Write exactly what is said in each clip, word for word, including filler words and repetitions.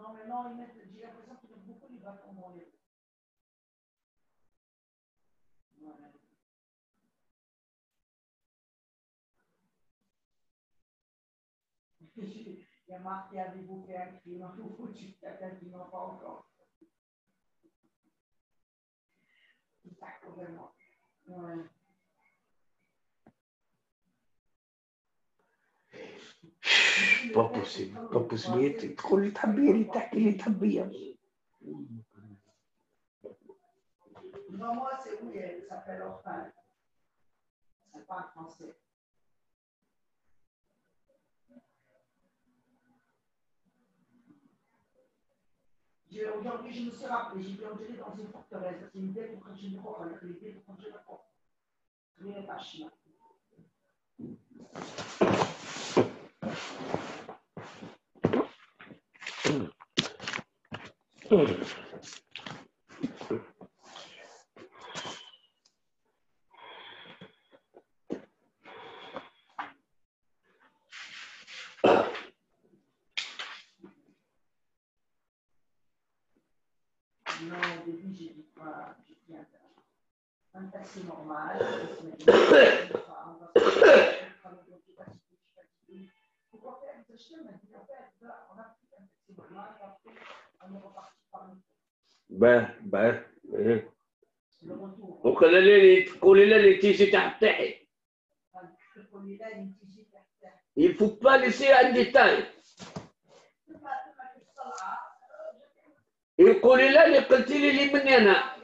Non, mais non, j'ai l'impression qu'ils mettent beaucoup les bâtons dans les roues. Voilà. Il y a marqué, avez-vous fait un crime en vous foutu quelqu'un qui n'en pas encore. C'est ça, complètement. Ouais. Pas possible, pas possible. تقول لي تحبيه لي تحكي لي تحبيه. Non, moi, c'est oui, elle s'appelle Orphan. C'est pas en français. Aujourd'hui, je me suis rappelé, j'ai plongé dans une forteresse. C'est une idée pour que je me crois, une idée pour que je me crois. Je ne pas chien. Non, au début, j'ai dit quoi? J'ai dit un taxi normal. Pourquoi faire des achats? On a dit, en fait, on a pris un taxi normal, on est reparti par une. Ben, ben, ben. وقال لي تقولي لا اللي تيجي تحت تحت. Il ne faut pas laisser un détail. يقولي لا اللي قلتي لي اللي مني انا.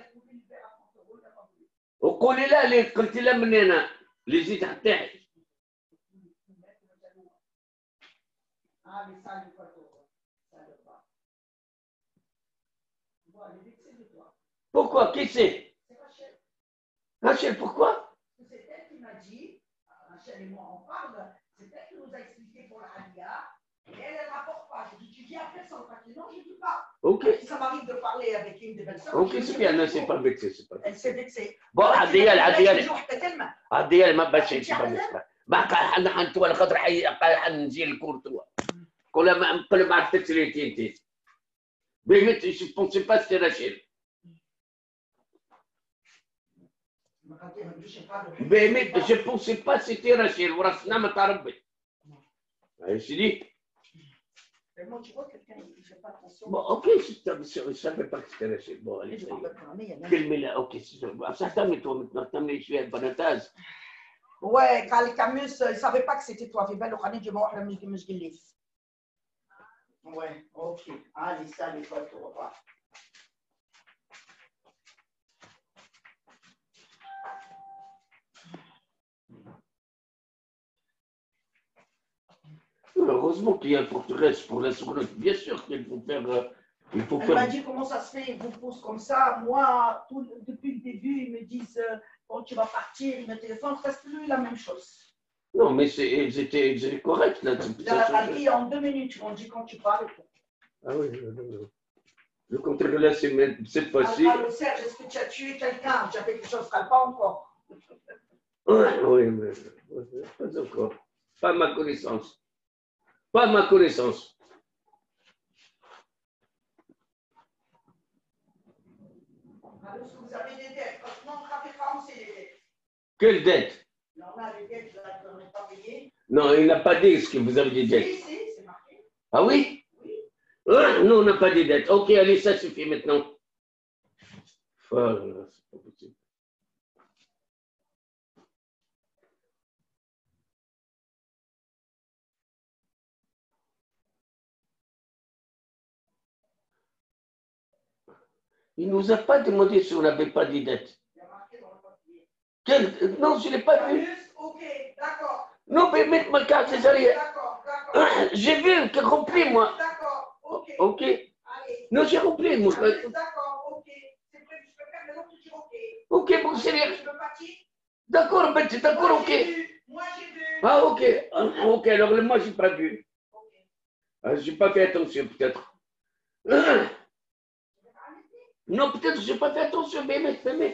وقولي لا اللي قلتي لا مني انا اللي جيت تحت تحت. Pourquoi? Qui c'est? Rachel, pourquoi? C'est elle qui m'a dit, Rachel et moi on parle, c'est elle qui nous a expliqué pour la Hadia, et elle, elle ne rapporte pas. Je dis, tu dis à personne, non, je ne dis pas. Ok. Ça m'arrive de parler avec une des belles-sœurs. Ok, c'est bien, non, c'est pas vexé, c'est pas vexé. Elle s'est vexée. Bon, Adiyal, Adiyal. Adiyal, ما باش c'est pas vexé. ما قال حنا حنتوا الخضر حي قال حنجي الكورتوا. كل ما كل ما عرفتك لي انت. Mais je ne pensais pas que c'était Rachel. Mais je ne pensais pas que c'était Rachel. وراسنا ما تربي. Je dis. Bon, ok, je ne savais pas que c'était Rachel. Bon, allez. Quel mélange, ok, ça t'a mis toi maintenant, t'as mis je vais être banatage. Ouais, quand les Camus, ils ne savaient pas que c'était toi. Fibel, on a dit, moi, je me suis ouais, ok. Allez, salut, toi, au revoir. Heureusement qu'il y a une forteresse pour la souveraineté. Bien sûr qu'il faut faire. Euh, il faut Elle faire... m'a dit comment ça se fait, ils vous poussent comme ça. Moi, tout, depuis le début, ils me disent euh, quand tu vas partir, ils me téléphonent, c'est plus la même chose. Non, mais ils étaient, ils étaient corrects là. Dans la partie, en deux minutes, ils m'ont dit quand tu parles. Ah oui, non, non. Le contraire là, c'est cette fois-ci. Ah, le Serge, est-ce que tu as tué quelqu'un? Tu as fait quelque chose, pas encore. Oui, oui, mais pas encore. Pas à ma connaissance. Pas à ma connaissance. Alors, est-ce que vous avez des dettes? Franchement, on a fait commencer les dettes. Quelle dette? Non, on a des dettes, on n'a pas payé. Non, il n'a pas dit ce que vous avez des dettes. Si, si, c'est marqué. Ah oui? Oui. Ah, non, on n'a pas des dettes. Ok, allez, ça suffit maintenant. Oh là là, c'est pas possible. Il ne nous a pas demandé si on n'avait pas des dettes. Il y a marqué dans le papier. Quel... Non, je ne l'ai pas vu. Ok, d'accord. Non, mais mettez ma carte, c'est ça. D'accord, d'accord. J'ai vu que rempli, moi. D'accord, ok. Ok. Allez. Non, j'ai rempli, moi. D'accord, ok. C'est prêt, je peux faire maintenant, tu dis ok. Ok, bon, c'est bien. Je veux partir. D'accord, ben, c'est d'accord, ok. Moi, j'ai vu. Ah, ok. Ok, alors moi, je n'ai pas vu. Ok. Ah, je n'ai pas fait attention, peut-être. Ah. Non, peut-être que je n'ai pas fait attention, mais mec, mais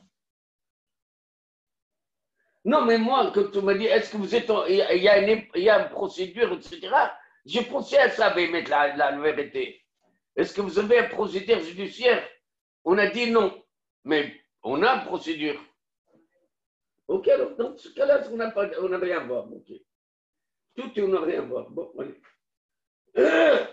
non, mais moi, quand tu m'as dit, est-ce que vous êtes. En... Il, y a une, il y a une procédure, et cetera. J'ai pensé à ça, mais mettre la, la vérité. Est-ce que vous avez un procédure judiciaire? On a dit non, mais on a une procédure. Ok, alors dans ce cas-là, on n'a pas, on n'a rien à voir. Ok. Tout, on n'a rien à voir. Bon, allez. Euh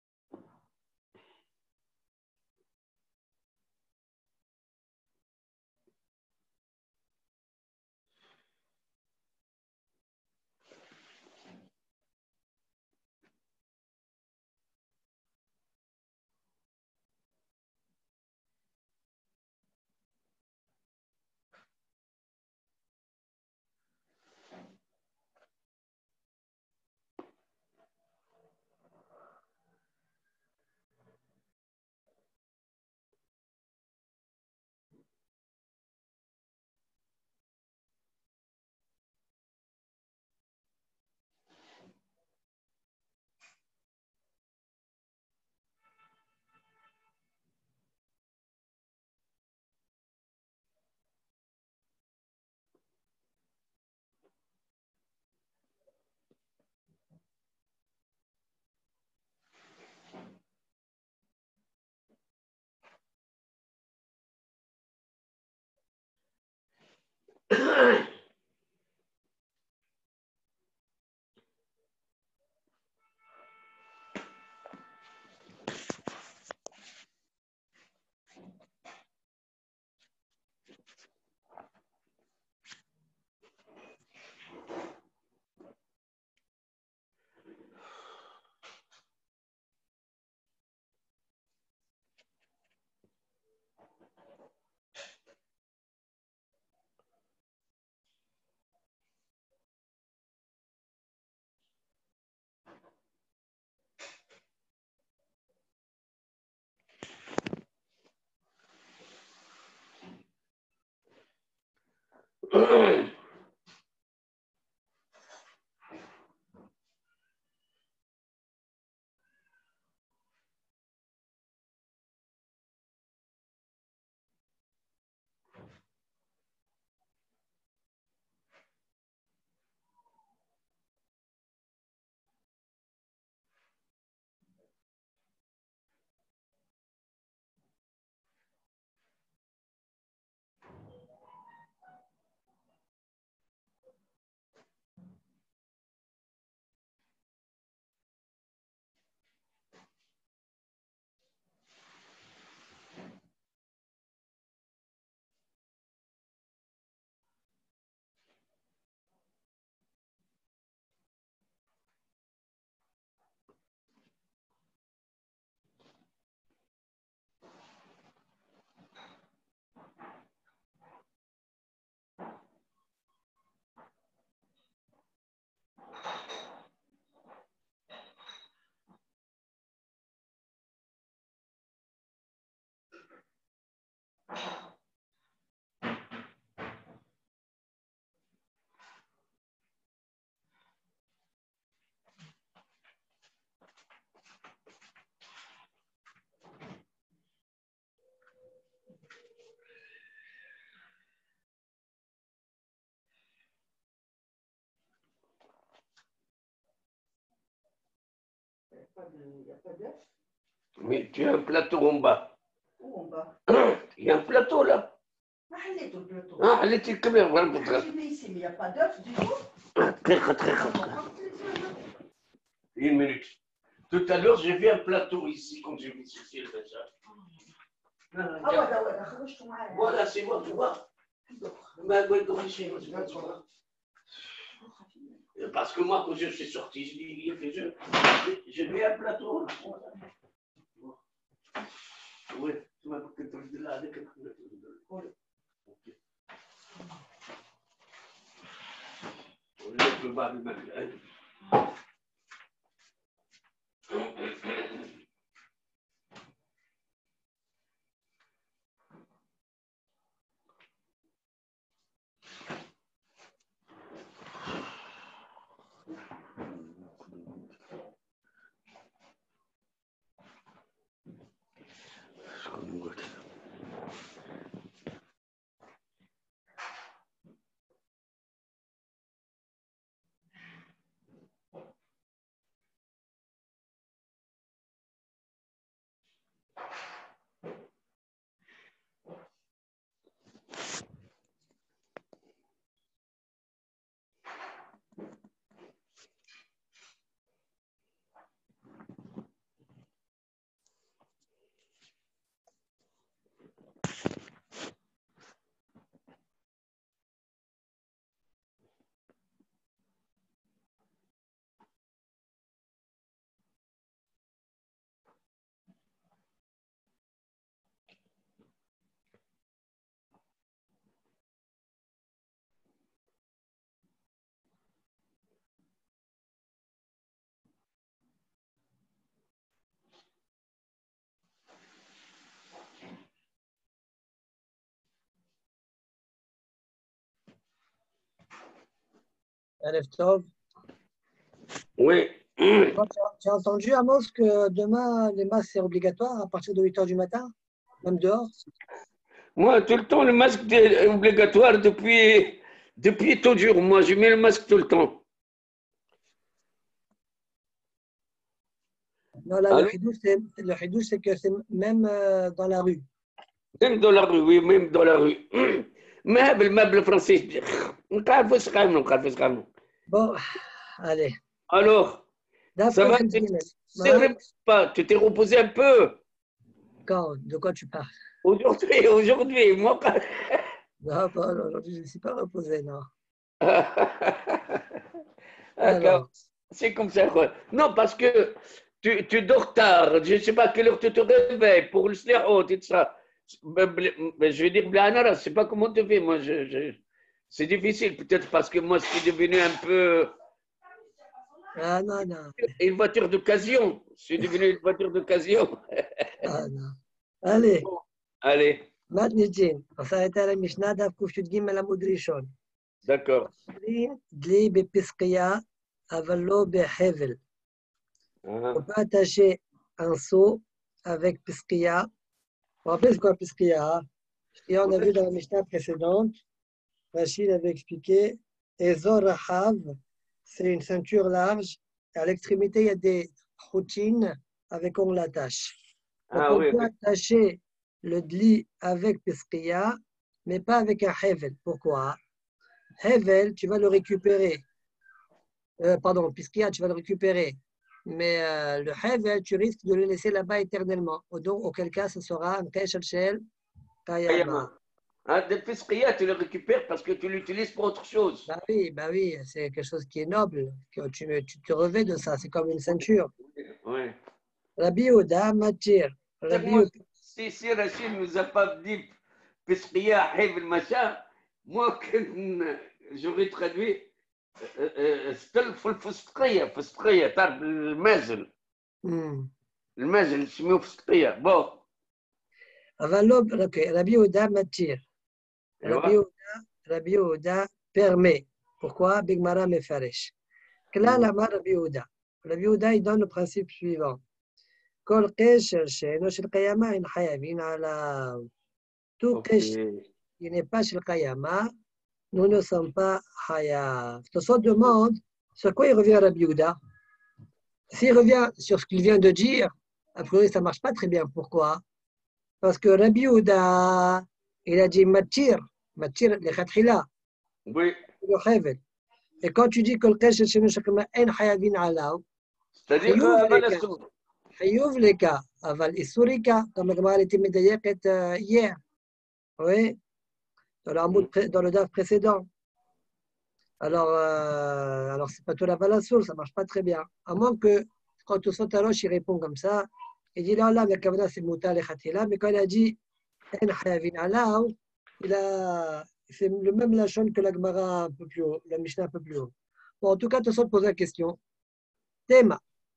Il n'y a pas d'œuf. Mais tu as un plateau en bas. Où en bas? Il y a un plateau là. Ah, elle est au plateau. Ah, elle était comme un grand Ah, j'ai mis ici, mais il n'y a pas d'œuf du tout. Très, très, très, très. Une minute. Tout à l'heure, j'ai vu un plateau ici quand j'ai vu Cécile déjà. Ah ouais, ouais, ouais, خرجت معايا. Voilà, c'est moi, tu vois. Bah, ouais, corrigez, moi, tu vois. Parce que moi, quand je suis sorti, je dis, il fait je. J'ai vu un plateau. Oui, tu m'as dit que tu là avec un plateau. Ok. On lève le bas du magasin. Erev Tov. Oui. Toi, Tu as, tu as entendu, Amos, que demain, les masques, c'est obligatoire à partir de huit heures du matin, même dehors? Moi, tout le temps, le masque est obligatoire depuis, depuis toujours. Moi, je mets le masque tout le temps. Non, là, le Allô? chidouche, c'est, le chidouche, c'est que c'est même euh, dans la rue. Même dans la rue, oui, même dans la rue. Mais le meuble français, نعرفوش قانون نعرفوش قانون. Bon, allez. Alors, ça D'après va, ce que tu je t'es dis, hein, pas, tu t'es reposé un peu. quand, de quoi tu parles? Aujourd'hui, aujourd'hui, moi pas. Non, pas aujourd'hui, je ne suis pas reposé, non. D'accord. C'est comme ça, quoi. Non, parce que tu, tu dors tard. Je ne sais pas à quelle heure tu te réveilles pour le slihot et tout ça. Mais je veux dire, Blanara, je ne sais pas comment tu fais. Moi, je, je... c'est difficile, peut-être parce que moi, je suis devenu un peu. Ah non, non. Une voiture d'occasion. Je suis devenu une voiture d'occasion. Ah non. Allez. Bon, allez. מתניג'ין, עושה את המשנה דף ק"ג עמוד ראשון. D'accord. דלי בפסקיה, אבל לא בחבל. Ah. On peut attacher un seau avec piskia. Vous vous rappelez ce qu'est piskia? Et on a vu dans la Mishnah précédente, Rachid avait expliqué, Ezor Rahav, c'est une ceinture large. À l'extrémité, il y a des routines avec on l'attache. Donc Ah, on oui, peut oui. attacher le dli avec piskia, mais pas avec un hevel. Pourquoi? Hevel, tu vas le récupérer. Euh, pardon, piskia, tu vas le récupérer. Mais euh, le hevel, tu risques de le laisser là-bas éternellement. Donc, auquel cas, ce sera un keshel shel kayama. Ah, des fisqiyas, tu le récupères parce que tu l'utilises pour autre chose. Bah oui, bah oui, c'est quelque chose qui est noble. Que tu, tu te revêts de ça, c'est comme une ceinture. Oui. Rabbi Yehuda Matir. Rabbi Moi, Yehuda- si, si Rachid ne nous a pas dit fisqiya, hevel, machin, moi, que- j'aurais traduit ستل في الفستقية فستقية تعرف المازل Hmm. المازل يسموه فستقية بون אבל לא, אוקיי, רבי יהודה מתיר. רבי יהודה, רבי יהודה permet. Pourquoi? בגמרא מפרש. כלל אמר רבי יהודה. רבי יהודה il donne le principe suivant. כל קשר שאינו של קיימא אין חייבים עליו. tout קשר qui n'est pas של קיימא, nous ne sommes pas חייב. Tosfot demande sur quoi il revient Rabbi Yehuda. S'il revient sur ce qu'il vient de dire, a priori ça ne marche pas très bien. Pourquoi? Parce que Rabbi Yehuda, il a dit matir, matir lechatchila, oui. le hevel. Et quand tu dis que le kesher chez nous chakma en hayavin alav, c'est-à-dire hayuv leka, aval isurika, comme la Gemara était médaillette hier, oui, dans le, dans le daf précédent. Alors, euh, alors c'est pas tout la balassour, ça marche pas très bien. À moins que quand tu sautes à l'oche, il répond comme ça, il dit là, là, la kavana c'est mouta lechatchila, mais quand il a dit en hayavin alav, il a c'est le même lachon que la Gemara un peu plus haut, la Mishnah un peu plus haut. Bon, en tout cas, tu as posé la question. Théma.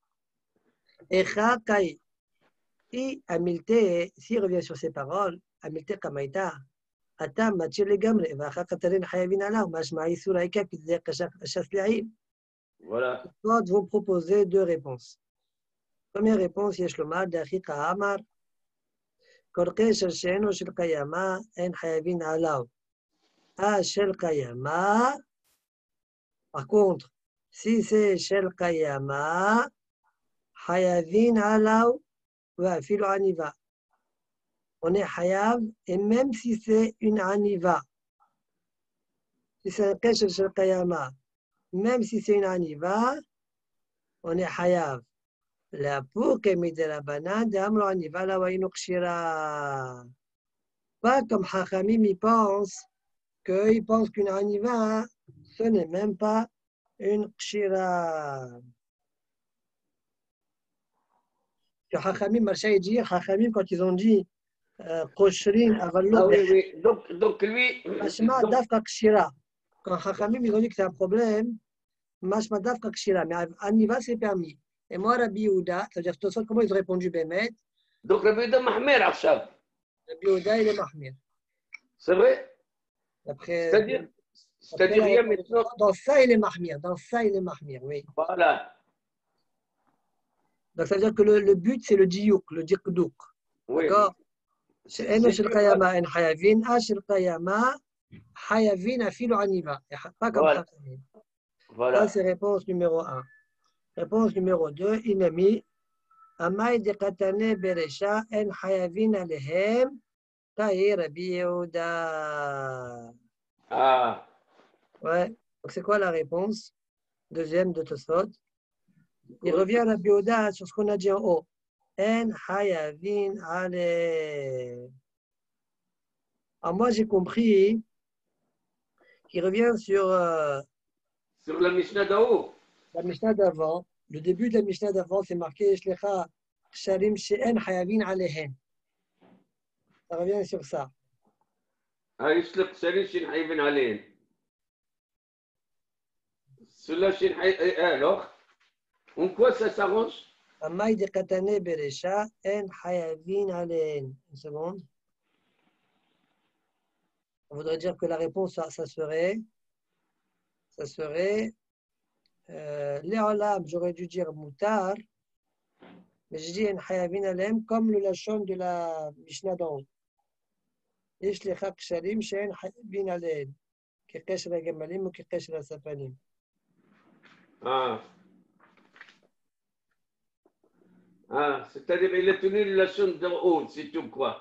Echa kai. I amilte, s'il revient sur ses paroles, amilte kamaita. Ata matir le gamre, vacha katarin hayavin alav, mashma isur aika qui disait kashas laïm. Voilà. Ils vont proposer deux réponses. Première réponse, yesh lomar d'achika amar. Korkesh she'eno shel kayama en hayavin alav. Ah, Shel Kayama. Par contre, si c'est Shel Kayama, Hayavin Alaw, ouais, filo Aniva. On est Hayav, et même si c'est une Aniva, si c'est un Kesher Shel Kayama, même si c'est une Aniva, on est Hayav. La pour que midera banan de Amro Aniva la wainu kshira. Pas comme Hachamim y pense. Qu'ils pensent qu'une aniva, ce n'est même pas une kshira. Que Hachamim, Marcha dit, Hachamim, quand ils ont dit koshrin, avalot, ah oui, oui. Donc, donc lui. mashma dafka kshira. Quand Hachamim, ils ont dit que c'est un problème, mashma dafka kshira. Mais aniva, c'est permis. Et moi, Rabbi Yehuda, c'est-à-dire, comment ils ont répondu Bémet? Donc, Rabbi Yehuda Mahmer, Achab. Rabbi Yehuda, il est Mahmir. C'est vrai? Après, C'est-à-dire, C'est-à-dire, il y a maintenant. Dans ça, il est mahmir. Dans ça, il est mahmir, oui. Voilà. Donc, ça veut dire que le, le but, c'est le diouk, le dikdouk. Oui. D'accord? C'est إنه c'est شل dur, hein. قيامة إن حيافين أشل قيامة حيافين أفيلو عنيفا. Pas comme Voilà. Chachamim. Ça, Voilà. c'est réponse numéro un. Réponse numéro deux, Inami. أما دقتني برشا إن حيافين عليهم كاي ربي يهودا. Ah. Ouais. Donc, c'est quoi la réponse? Deuxième de Tosfot. Il revient à Rabbi Yehuda sur ce qu'on a dit en haut. En hayavin ale. Alors moi j'ai compris qu'il revient sur euh, Sur la Mishnah d'en haut. la Mishnah d'avant. Le début de la Mishnah d'avant, c'est marqué Shlecha Sharim She'en Hayavin Alehen. Ça revient sur ça. Ah, يسلق سرير شين حيبن عليهم. Cela شين حي alors. En quoi ça s'arrange? Amay de Katane Beresha En Hayavin Alehen. Une seconde. On voudrait dire que la réponse, ça, ça serait, ça serait, euh, les olam, j'aurais dû dire moutar, mais je dis en hayavin alem comme le lachon de la Mishnah d'en haut. Ish les chak shalim she'en hayavin alem, ki qesh la gemalim ou ki qesh la safanim. Ah. Ah, c'est-à-dire il a tenu la chaîne d'en haut, c'est tout quoi.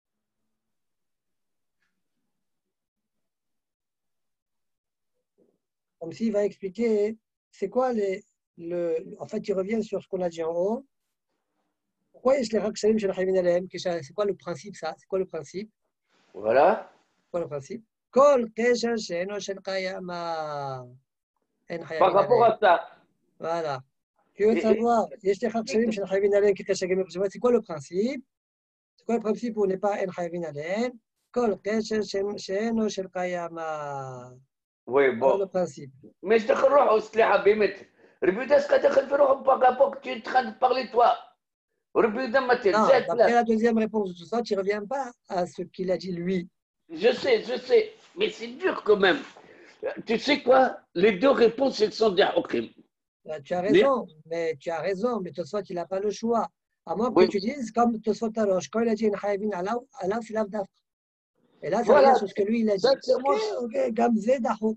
Comme s'il va expliquer, c'est quoi les, le, en fait, il revient sur ce qu'on a dit en haut. Pourquoi ish les chak shalim she'en hayavin alem? C'est quoi le principe ça? C'est quoi le principe? Voilà. C'est quoi le principe? Kol qesh she'eno shel qayama. Par rapport à ça. Voilà. Tu veux savoir, c'est quoi le principe? C'est quoi le principe où on n'est pas en hayavin alen? Kol qesh she'eno shel qayama. Oui, bon. Voilà le principe. Mais je te crois, Osliha Bimet. Rebuda, ce que tu as fait, par rapport que tu es en train de parler, toi. Rebuda, Matel, Non, c'est d'après là. la deuxième réponse de tout ça, tu ne reviens pas à ce qu'il a dit lui. Je sais, je sais. Mais c'est dur quand même. Tu sais quoi? Les deux réponses, elles sont des hokim. Tu as raison, mais tu as raison, mais Tosfot, il n'a pas le choix. À moins que Oui. tu dises, comme Tosfot Arosh, quand il a dit en hayavin alav, alav, c'est l'avdaf. Et là, ça Voilà. revient sur ce que lui, il a dit. Sincèrement. Ok, ok, gamze dahouk.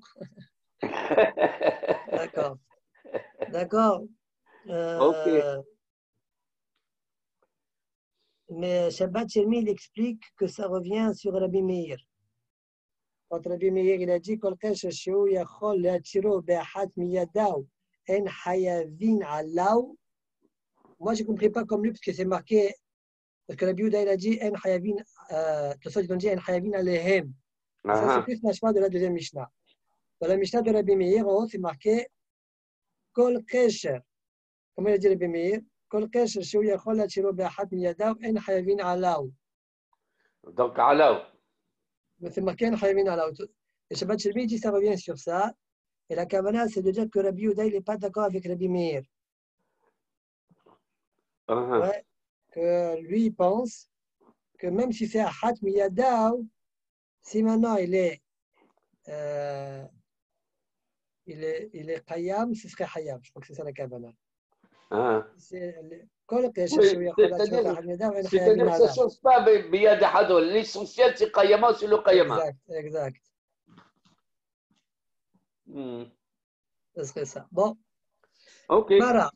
D'accord. D'accord. Euh, Ok. Mais Shabbat Shelmi, il explique que ça revient sur Rabbi Meir. Quand Rabbi Meir, il a dit Kol qesh she'hu yachol le'atziro be'achat miyadaw en hayavin alaw. Moi, je ne compris pas comme lui, parce que c'est marqué, parce que Rabbi Yehuda, il a dit en hayavin, euh, tout ça, ils ont dit en hayavin alehem. Ça, c'est plus l'achma de la deuxième Mishnah. Dans la Mishnah de Rabbi Meir, en haut, c'est marqué Kol qesh. Comment il a dit Rabbi Meir? כל קשר שהוא יכול להשאירו באחת מידיו, אין חייבים עליו. Donc, alors. Mais c'est marqué en חייבים עליו. Et Shabbat Shelmi dit ça revient sur ça. Et la kavana, c'est de dire que Rabbi Yehuda, il n'est pas d'accord avec Rabbi Meir. Uh-huh. Ouais, que lui, il pense que même si c'est ahat miyadaw, si maintenant il est, euh, il est, il est qayyam, ce serait hayab. Je crois que c'est ça la kavana. Ah. C'est كل قيش Oui, شوية خلاص شوية c'est-à-dire, واحد ميدان وين c'est-à-dire que ça ne change pas بيد حدول. L'essentiel, c'est Qayama, c'est le Qayama. Exact, exact. Hmm. Ce serait ça. Bon. Ok. Mara.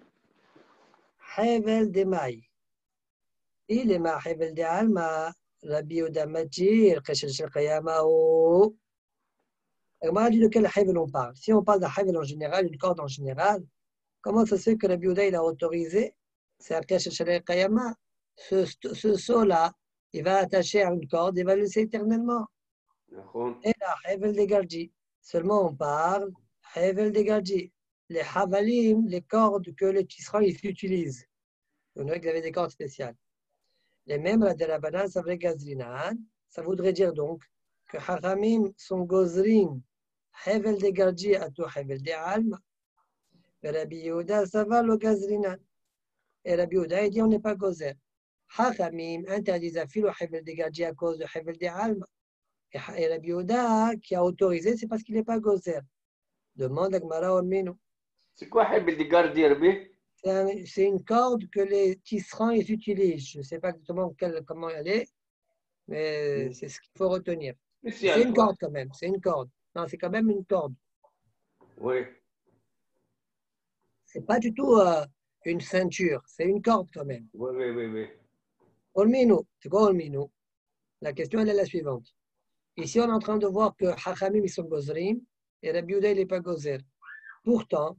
حبل دماي. إلي ما حبل دي علما ربي ودمتي القشر القيامة و ما dit de quel حبل on parle. Si on parle d'un حبل en général, une corde en général, comment ça se fait que Rabbi Yehuda il a autorisé, c'est un Kesher Shalei Qayama, ce, ce saut-là, il va attacher à une corde, il va le laisser éternellement. Et là, Hevel de Gardi. Seulement on parle Hevel de Gardi. Les Havalim, les cordes que les Tisra ils utilisent. On dirait qu'ils avaient des cordes spéciales. Les mêmes, la Derabanan, ça veut Gazrinan. Ça voudrait dire donc que Haramim sont Gozrin, Hevel de Gardi à tout Hevel de Alma. Rabbi Yehuda, ça va le Gazrinan. Et Rabbi Yehuda, il dit on n'est pas Gozer. Hachamim interdisent à filo Hevel de Gadji à cause de Hevel de Alma. Et, et Rabbi Yehuda qui a autorisé, c'est parce qu'il n'est pas gozer. Demande à Gmara au Minu. C'est quoi Hebel de garder, Rabbi? C'est une corde que les tisserands ils utilisent. Je ne sais pas exactement quelle, comment elle est, mais c'est ce qu'il faut retenir. C'est une corde quand même, c'est une corde. Non, c'est quand même une corde. Oui. C'est pas du tout euh, une ceinture, c'est une corde quand même. Oui, oui, oui, oui. Olmino, c'est quoi Olmino? La question elle est la suivante. Ici, on est en train de voir que Hachamim ils sont gozrim et Rabbi Yehuda il n'est pas gozer. Pourtant,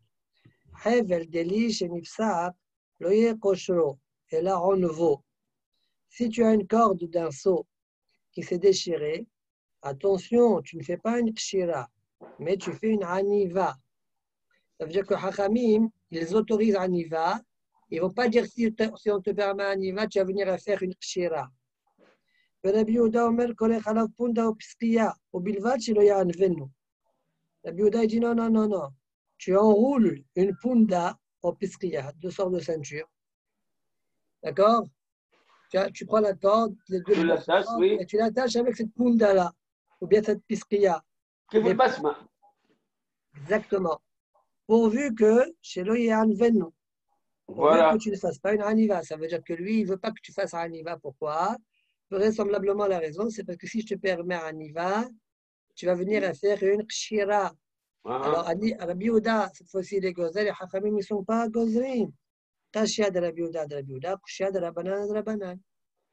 Hevel Deli Shenifsat, Loye Koshro, et là en nouveau. Si tu as une corde d'un seau qui s'est déchirée, attention, tu ne fais pas une kshira, mais tu fais une aniva. Ça veut dire que Hachamim, ils autorisent aniva. Ils ne vont pas dire si, si on te permet aniva, tu vas venir faire une kshira. Rabbi Yehuda Omer kolech alav punda ou piskiya, ou bilvad shelo ya'anvenu. Rabbi Yehuda dit non, non, non, non. Tu enroules une punda au piskiya, deux sortes de ceintures. D'accord? Tu, tu prends la corde, les deux Tu l'attaches, oui. et tu l'attaches avec cette punda-là, ou bien cette piskiya. Qui vous passe, ma? Exactement. Pourvu que chez lui, il y a un venou. Pourvu Voilà. que tu ne fasses pas une aniva. Ça veut dire que lui, il ne veut pas que tu fasses un aniva. Pourquoi? Vraisemblablement, la raison, c'est parce que si je te permets un aniva, tu vas venir à faire une kshira. Uh-huh. Alors, Rabbi Yehuda, cette fois-ci, les gozer, les hachamim, ils ne sont pas gozrim. Kashia de Rabbi Yehuda, de Rabbi Yehuda, kashia de Rabbanan, de Rabbanan.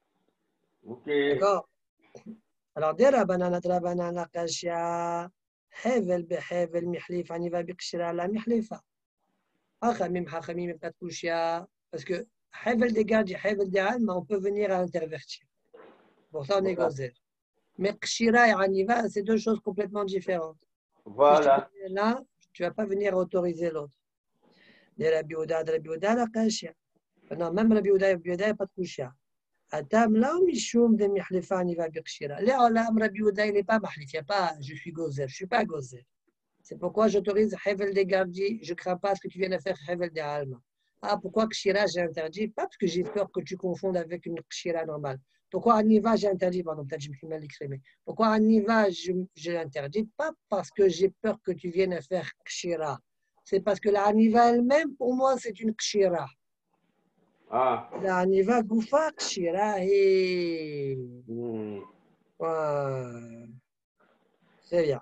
Ok. D'accord? Alors, de Rabbanan, de Rabbanan, la kashia, hevel behevel, mihlif, aniva, bikshira, la mihlifa. Hachamim, hachamim, pas de kashia. Parce que hevel des gardes, hevel des alma, on peut venir à intervertir. Pour ça, on est gozer. Mais kshira et aniva, c'est deux choses complètement différentes. Voilà. Si là, tu ne vas pas venir autoriser l'autre. De Rabbi Yehuda, de Rabbi Yehuda, la kashia. Non, même Rabbi Yehuda, Rabbi Yehuda, il n'y a pas de kashia. Atam, là, mishoum de mihlifa, aniva, bikshira. Là, Rabbi Yehuda, il n'est pas mahlif. Il n'y a pas, je suis gozer. Je ne suis pas gozer. C'est pourquoi j'autorise hevel des gardi. Je ne crains pas ce que tu viennes de faire hevel des alma. Ah, pourquoi kshira, j'ai interdit? Pas parce que j'ai peur que tu confondes avec une kshira normale. Pourquoi aniva, j'ai interdit? Pardon, peut-être que je me suis mal exprimé. Pourquoi aniva, j'ai interdit? Pas parce que j'ai peur que tu viennes faire kshira. C'est parce que la aniva elle-même, pour moi, c'est une kshira. Ah. La aniva goufa kshira et. Mm. Ouais. C'est bien.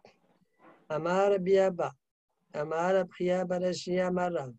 Amar biaba. Amar priya barashi amarav.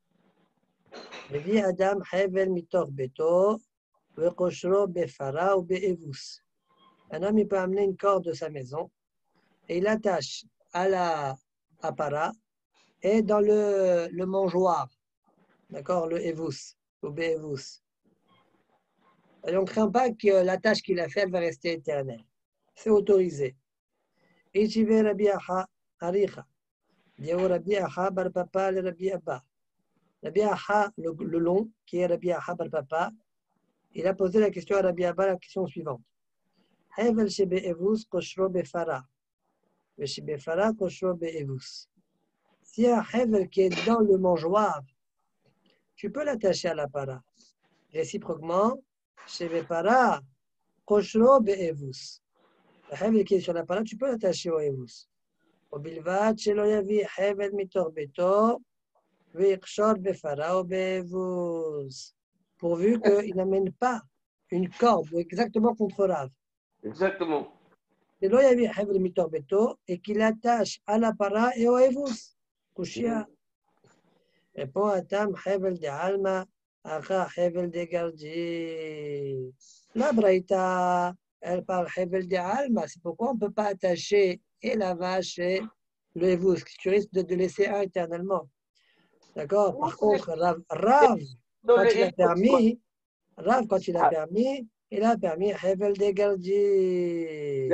מביא אדם חבל מתוך ביתו וקושרו בפרה ou באבוס. Un homme il peut amener une corde de sa maison et il attache à la à para et dans le, le mangeoire, d'accord, le evus ou be'evus. Et on ne craint pas que la tâche qu'il a faite va rester éternelle. C'est autorisé. Ichive Rabbi Aha Aricha. Dieu Rabbi Aha bar papa le Rabbi Abba. Rabbi Aha, le, le long, qui est Rabbi Aha bar papa, il a posé la question à Rabbi Abba, la question suivante. Hevel shebe evus koshro befara. Ve shebe fara koshro be'evus. Si un hevel qui est dans le mangeoire, tu peux l'attacher à la para. Réciproquement, shebe para koshro be'evus. Le hevel qui est sur la para, tu peux l'attacher au evus. Au bilvat shelo yavi hevel mitor beto. Pourvu qu'il n'amène pas une corde exactement contre Rav. Exactement. Et qu'il attache à la para et au evus. Kushia. Répond à Tam, Hevel de Alma, Acha Hevel de Gardi. La Braïta, elle parle Hevel de Alma. C'est pourquoi on ne peut pas attacher et la vache et le evus. Tu risques de, de laisser un éternellement. D'accord? Par contre, Rav, Rav quand il a permis, Rav, quand il a permis, il a permis Hevel de Gardi.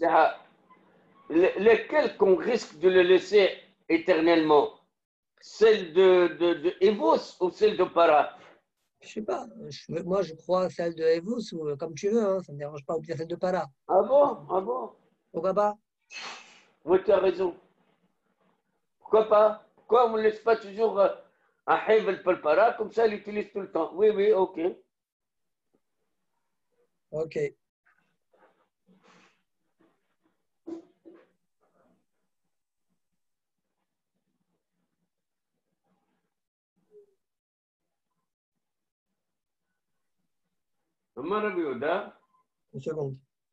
Lequel qu'on risque de le laisser éternellement? Celle de, de, de Evos ou celle de Para? Je ne sais pas. Je, moi, je crois celle de Evos ou comme tu veux. Hein, ça ne me dérange pas. Ou bien celle de Para. Ah bon? Ah bon? Pourquoi pas? Oui, tu as raison. Pourquoi pas? Pourquoi on ne laisse pas toujours un Hevel pour le Para? Comme ça, il l'utilise tout le temps. Oui, oui, ok. Ok. أما ربي يهودا. Une seconde.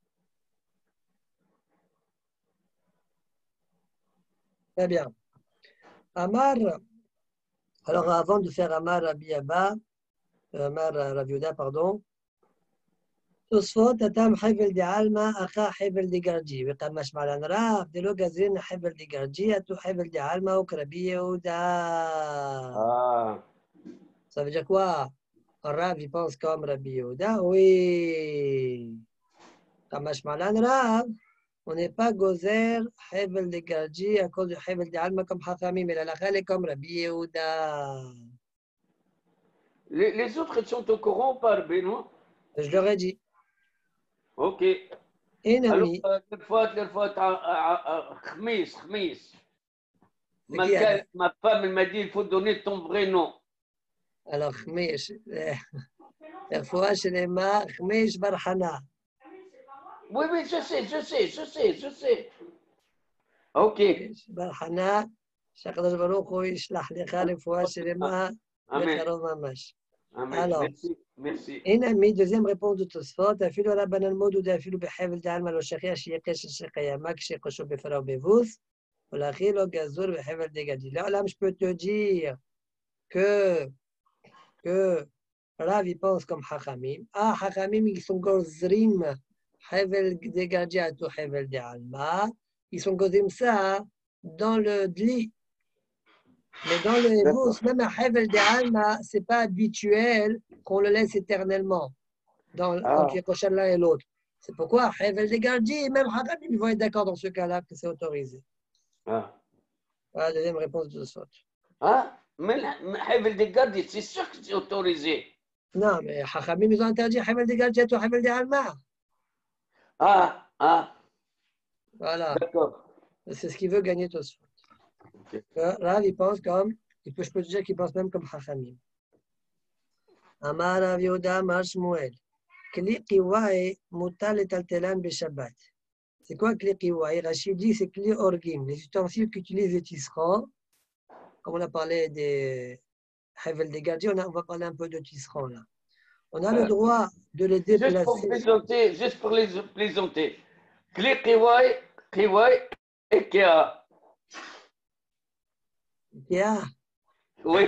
Très bien. Amar, alors avant de faire Amar Rabbi Abba, Amar Rabbi Yehuda, pardon, תוספות התם חבל דעלמא אחא חבל דגרג'י, וכמה שמעלן רב, דלא גזרין חבל דגרג'י, אתו חבל דעלמא וכרבי יהודה. Ah. Ça veut dire quoi? Rav, il pense comme Rabbi Yehuda? Oui. Kama shmalan Rav, on n'est pas gozer hevel de Garji à cause du hevel de Alma comme Hachamim, mais la lacha est comme Rabbi Yehuda. Les, les autres ils sont au courant par Benoît. Je leur ai dit. Ok. Un Alors, ami. le fois, le fois, Khmis, Khmis. C'est qui, alors? Ma femme elle m'a dit il faut donner ton vrai nom. Alors, Khmish. Parfois, chez les mains, Khmish Barhana. Oui, oui, je sais, je sais, je sais, je sais. Ok. Barhana, שהקדוש ברוך הוא ישלח לך רפואה שלמה בקרוב ממש. Alors, merci, merci. הנה מי, deuxième réponse de תוספות, אפילו רבנן מודו דאפילו בחבל דעלמא לא שכיח שיהיה קשר של קיימא כשקשור בפרעה ובבוס, ולכי לא גזור בחבל דגרג'י. לעולם, je peux te dire que, que Rav, il pense comme Hachamim. Ah, Hachamim, ils sont gozrim חבל דגרג'י à חבל דעלמא. Ils sont gozrim ça dans le dli. Mais dans le Hebus, même à Hevel de Alma, ce n'est pas habituel qu'on le laisse éternellement dans, ah. quand tu es coché l'un et l'autre. C'est pourquoi Hevel de Gardi, même Hachamim, ils vont être d'accord dans ce cas-là que c'est autorisé. Ah. Voilà la deuxième réponse de Sot. Ah, mais Hevel de Gardi, c'est sûr que c'est autorisé. Non, mais Hachamim, ils ont interdit Hevel de Gardi à Hevel de Alma. Ah, ah. Voilà. D'accord. C'est ce qu'il veut gagner tout ça. Okay. Rav, il pense comme, il peut, je peux te dire qu'il pense même comme Hachamim. Amar Rav Yehuda Amar Shmuel. Kli Kiwai mutal et altelan beshabbat. C'est quoi Kli Kiwai? Rachid dit c'est Kli Orgim, les ustensiles qu'utilisent les tisserands. Comme on a parlé des Hevel de Gardi, on, on va parler un peu de tisserands là. On a le droit de les déplacer. Juste pour plaisanter, juste pour les plaisanter. Kli Kiwai, Kiwai et Kia. Kia? Oui.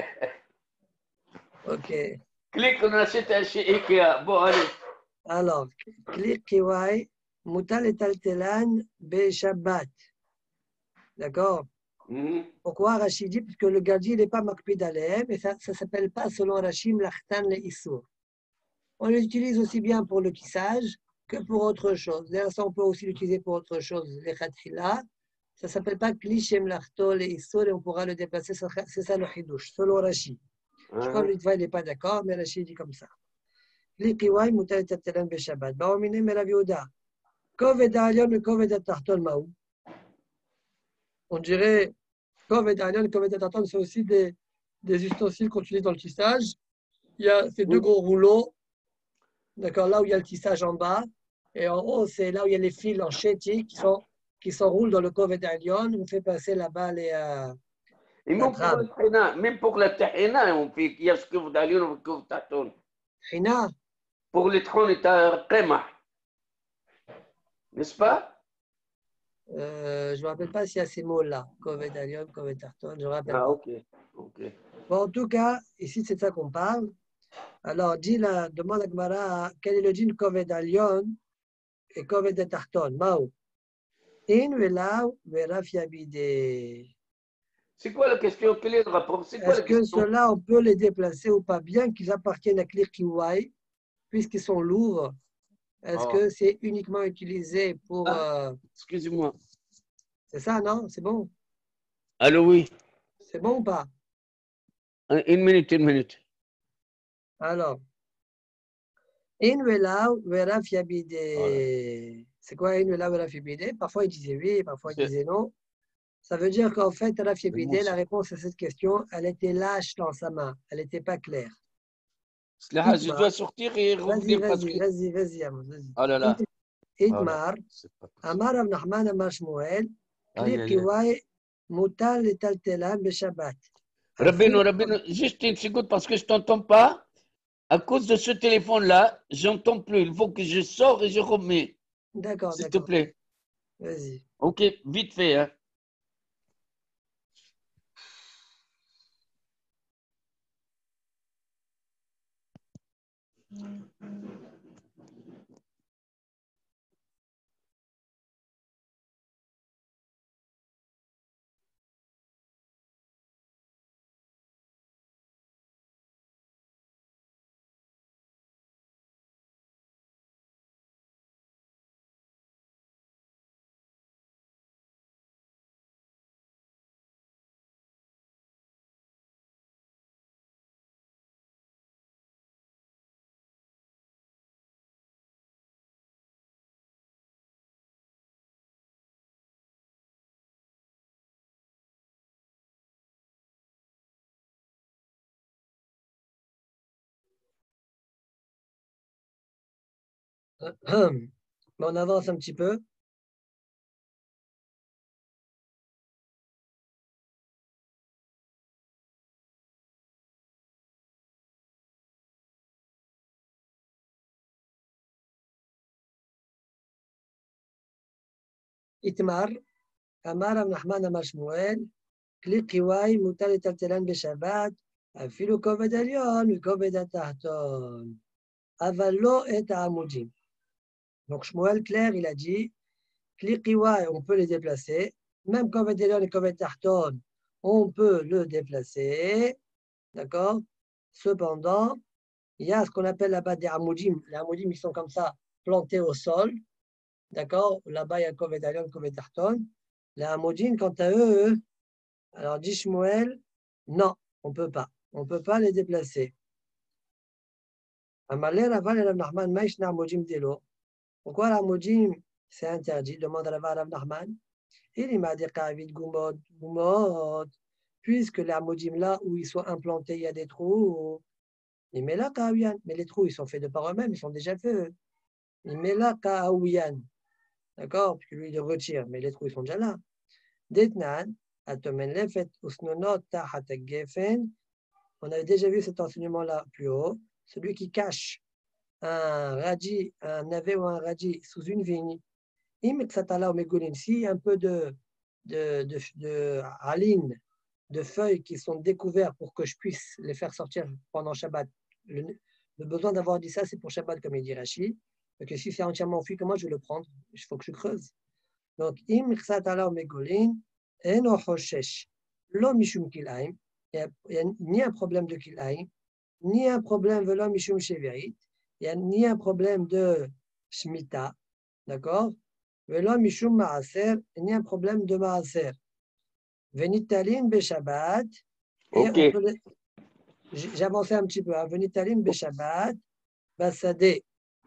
Ok. Clique, on achète chez Ikea. Bon, allez. Alors, Kli Kiwai, mutal et altelan be Shabbat. D'accord? Mm-hmm. Pourquoi Rachid dit? Parce que le Gardi n'est pas makpid alehem, et ça ne s'appelle pas selon Rachim l'achtan le issour. On l'utilise aussi bien pour le tissage que pour autre chose. D'ailleurs, ça, on peut aussi l'utiliser pour autre chose. Les khatila. Ça ne s'appelle pas Kli Mlachto et Issour et on pourra le déplacer. C'est ça le Hidouche, selon Rachid. Uh-huh. Je crois que l'Itva, il n'est pas d'accord, mais Rachid dit comme ça. Kli Kiwai mutal et altelan be Shabbat. Baomine me Rav Yehuda. Koved ha'alyon et koved ha'tachton maou. On dirait koved ha'alyon et koved ha'tachton, c'est aussi des, des ustensiles qu'on utilise dans le tissage. Il y a ces deux gros rouleaux. D'accord, là où il y a le tissage en bas. Et en haut, c'est là où il y a les fils en chéti qui sont qui s'enroulent dans le Koved Alyon, on fait passer là-bas les. Euh, Et même pour, tahina, même pour la tahina, on fait qu'il y a ce Koved Alyon et le Koved Tahton. Tahina? Pour les trônes et ta qimah. N'est-ce pas? euh, Je ne me rappelle pas s'il y a ces mots-là. Koved Alyon, Koved Tahton, je ne me rappelle ah, pas. ok. Ok. Bon, en tout cas, ici, c'est de ça qu'on parle. Alors, dis la, demande à Gmara, quel est le din Koved Alyon et Koved Tahton? Mao. In velav veraf yabide. C'est quoi la question? Quel est le rapport? C'est quoi Est-ce la que question? ceux-là, on peut les déplacer ou pas, bien qu'ils appartiennent à Kli Kiwai, puisqu'ils sont lourds? Est-ce oh. que c'est uniquement utilisé pour... Ah, euh... excusez-moi. C'est ça, non? C'est bon? Allô, oui. C'est bon ou pas? Une minute, une minute. Alors. In velav veraf yabide. C'est quoi in velav veraf yabide? Parfois, il disait oui, parfois, il disait non. Ça veut dire qu'en fait, Raf Yabide, la réponse à cette question, elle était lâche dans sa main. Elle n'était pas claire. Là, je dois sortir et revenir vas-y, parce que... Vas-y, vas-y, vas-y. Oh là là. Idmar, Amar Rav Nachman Amar Shmuel, Kli Kiwai, Mutal et Taltelan be Shabbat. Rabbeinu, Rabbeinu, juste une seconde parce que je ne t'entends pas. À cause de ce téléphone-là, j'entends plus. Il faut que je sors et je remets. D'accord, S'il te d'accord. plaît. Vas-y. Ok, vite fait. Hein. On avance un petit peu. Itmar, Amar Abnachman Amar Shmuel, Kli Kiwai, Mutal et Taltelan Beshabbat, Afilu Koved Alion, Koved Atahton, Avalo et Amudim. Donc Shmuel, clair, il a dit, Kli Kiwai, on peut les déplacer, même Koved Alion et Koved Tahton, on peut le déplacer, d'accord? Cependant, il y a ce qu'on appelle là-bas des Amudim. Les Amudim, ils sont comme ça, plantés au sol. D'accord? Là-bas, il y a Koved Alion, Koved Tahton. Les Amudim, quant à eux, alors dit Shmuel, non, on ne peut pas. On ne peut pas les déplacer. Pourquoi l'Amudim, c'est interdit? Demande à la Rav Nachman. Il m'a dit puisque les Amudim, là où ils sont implantés, il y a des trous. Il met là Kaouyan. Mais les trous, ils sont faits de par eux-mêmes, ils sont déjà faits. Il met là Kaouyan. D'accord? Puis lui, il retire, mais les trous, ils sont déjà là. Detnan, Atomen Lefet, Usnonot, Tahat Gefen. On avait déjà vu cet enseignement-là plus haut. Celui qui cache un radis, un navet ou un radis sous une vigne. Imetsatala ou Megolin, si un peu de, de, de, de haline, de feuilles qui sont découvertes pour que je puisse les faire sortir pendant Shabbat. Le, le besoin d'avoir dit ça, c'est pour Shabbat, comme il dit Rashi. Parce que si c'est entièrement enfui, comment je vais le prendre? Il faut que je creuse. Donc, im ksatala megolin, eno hoshesh, lo mishum kilaim. Il n'y a ni un problème de kilaim, ni un problème de lo mishum sheverit. Il n'y a ni un problème de shmita, d'accord? Velo mishum maaser, ni un problème de maaser. Venitalin beshabbat. Et Ok. on peut. J'ai avancé un petit peu. Hein. Venitalin beshabbat, basadeh.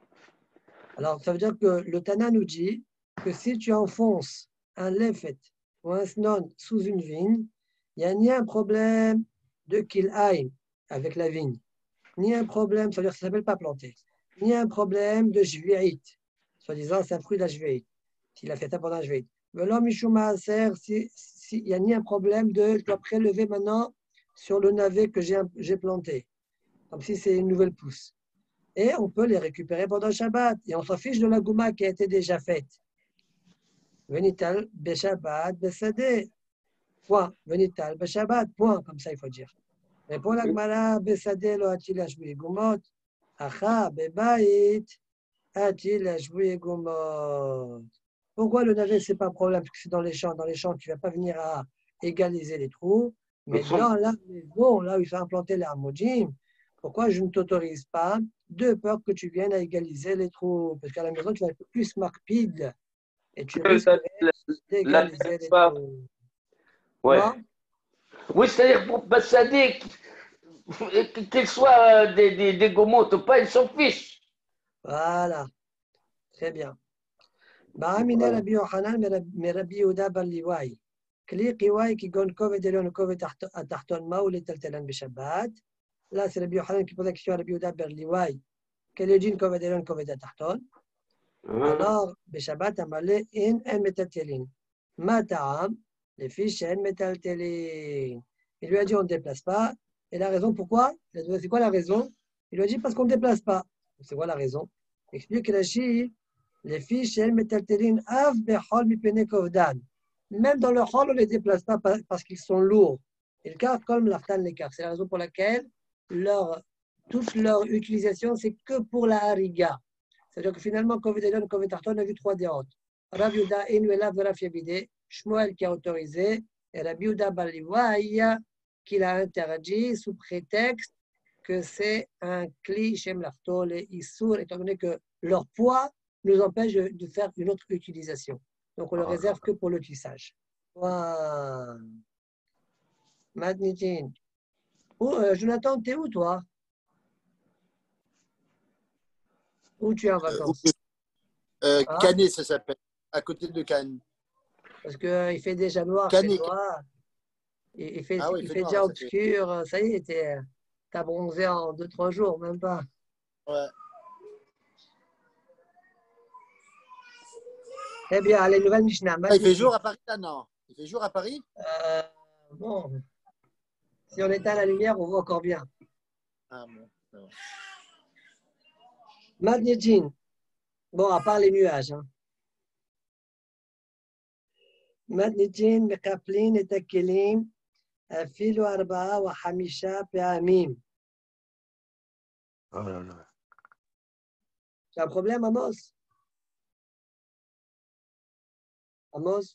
Alors, ça veut dire que le Tana nous dit que si tu enfonces un lefet ou un snon sous une vigne, il n'y a ni un problème de kil'aim avec la vigne, ni un problème, ça veut dire que ça ne s'appelle pas planter, ni un problème de jvi'it, soi-disant c'est un fruit de la jvi'it, s'il a fait ça pendant la jvi'it. Mais l'homme Mishuma Aser, il n'y a ni un problème de je dois prélever maintenant sur le navet que j'ai planté, comme si c'est une nouvelle pousse. Et on peut les récupérer pendant le Shabbat. Et on s'en fiche de la gouma qui a été déjà faite. Venital, Beshabbat, Bessadeh. Point. Venital, Beshabbat, point. Comme ça, il faut dire. Répond la Gemara, Bessadeh, lo atil ashbui gumot. Acha, bebait, atil ashbui gumot. Pourquoi le navet, ce n'est pas un problème? Parce que c'est dans les champs. Dans les champs, tu ne vas pas venir à égaliser les trous. Mais dans la maison, là où il faut implanter les hamoujim, pourquoi je ne t'autorise pas de peur que tu viennes à égaliser les trous? Parce qu'à la maison, tu vas être plus marpide et tu risquerais d'égaliser les trous. Ouais. Comment? Oui, c'est-à-dire pour Bassadé, qu'ils soient des, des, des gomotes ou pas, ils s'en fichent. Voilà. Très bien. Ba'amine Rabbi Yochanan, mais Rabbi Yehuda bar Liwai. Kli Kiwai qui gon Koved Elyon ou Koved Atachton Mao les Taltelan Beshabbat. Là, c'est Rabbi Yochanan qui pose la question à Rabbi Yehuda bar Liwai. Quel est le Koved Elyon, Koved Atachton? Alors, Beshabbat Amalé in en metaltelin. Mata'am, les fiches en metaltelin. Il lui a dit on ne déplace pas. Et la raison pourquoi? C'est quoi la raison? Il lui a dit parce qu'on ne déplace pas. C'est quoi la raison? Explique Rashi, les fiches, elles metalterine av behol mipene kovdan. Même dans le hall, on ne les déplace pas parce qu'ils sont lourds. Et le car comme l'artan les car. C'est la raison pour laquelle leur, toute leur utilisation, c'est que pour la hariga. C'est-à-dire que finalement, Kovedelion, Kovetarton, on a vu trois dérotes. Rav Yehuda, Inuela, Veraf Yabide, Shmuel qui a autorisé, et Rabbi Yehuda Baliwaïa qui l'a interdit sous prétexte que c'est un kli shem lachto, les issour, étant donné que leur poids nous empêche de faire une autre utilisation. Donc on le réserve que pour le tissage. Wow. Madnidine. Oh, euh, Jonathan, t'es où toi? Où tu es en vacances? euh, ah? Canet, ça s'appelle, à côté de Cannes. Parce qu'il euh, fait déjà noir Canet. chez toi. Il, il fait, ah oui, il il fait, fait noir, déjà ça obscur. Ça, fait... ça y est, t'as bronzé en deux trois jours, même pas. Ouais. Eh bien, les nouvelles Mishnah. Ah, il fait jour à Paris, là, non? Il fait jour à Paris? euh, Bon, si on éteint la lumière, on voit encore bien. Ah bon, ça va. Madnidjin. Bon, à part les nuages. Hein. Madnidjin, Mekaplin et Takelim, Afilu Arba'a wa Hamisha Pe'amim. Oh là là. C'est un problème, Amos? Amos?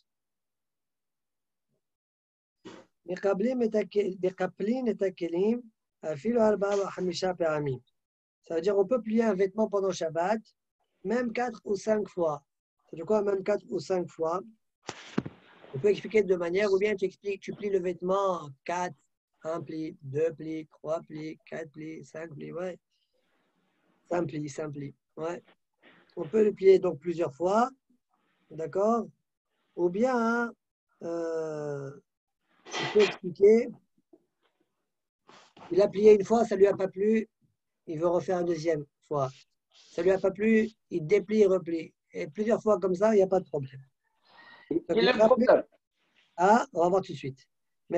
Mekaplin et Takelim, Afilu Arba'a wa Hamisha Pe'amim. Ça veut dire qu'on peut plier un vêtement pendant Shabbat, même quatre ou cinq fois. C'est de quoi même quatre ou cinq fois? On peut expliquer de deux manières, ou bien tu expliques, tu plies le vêtement quatre, un pli, deux plis, trois plis, quatre plis, cinq plis, ouais. cinq plis, cinq plis, ouais. On peut le plier donc plusieurs fois, d'accord? Ou bien, euh, tu peux expliquer, il a plié une fois, ça ne lui a pas plu, il veut refaire une deuxième fois. Ça ne lui a pas plu, il déplie et replie. Et plusieurs fois comme ça, il n'y a pas de problème. Quel est le problème? Ah, on va voir tout de suite.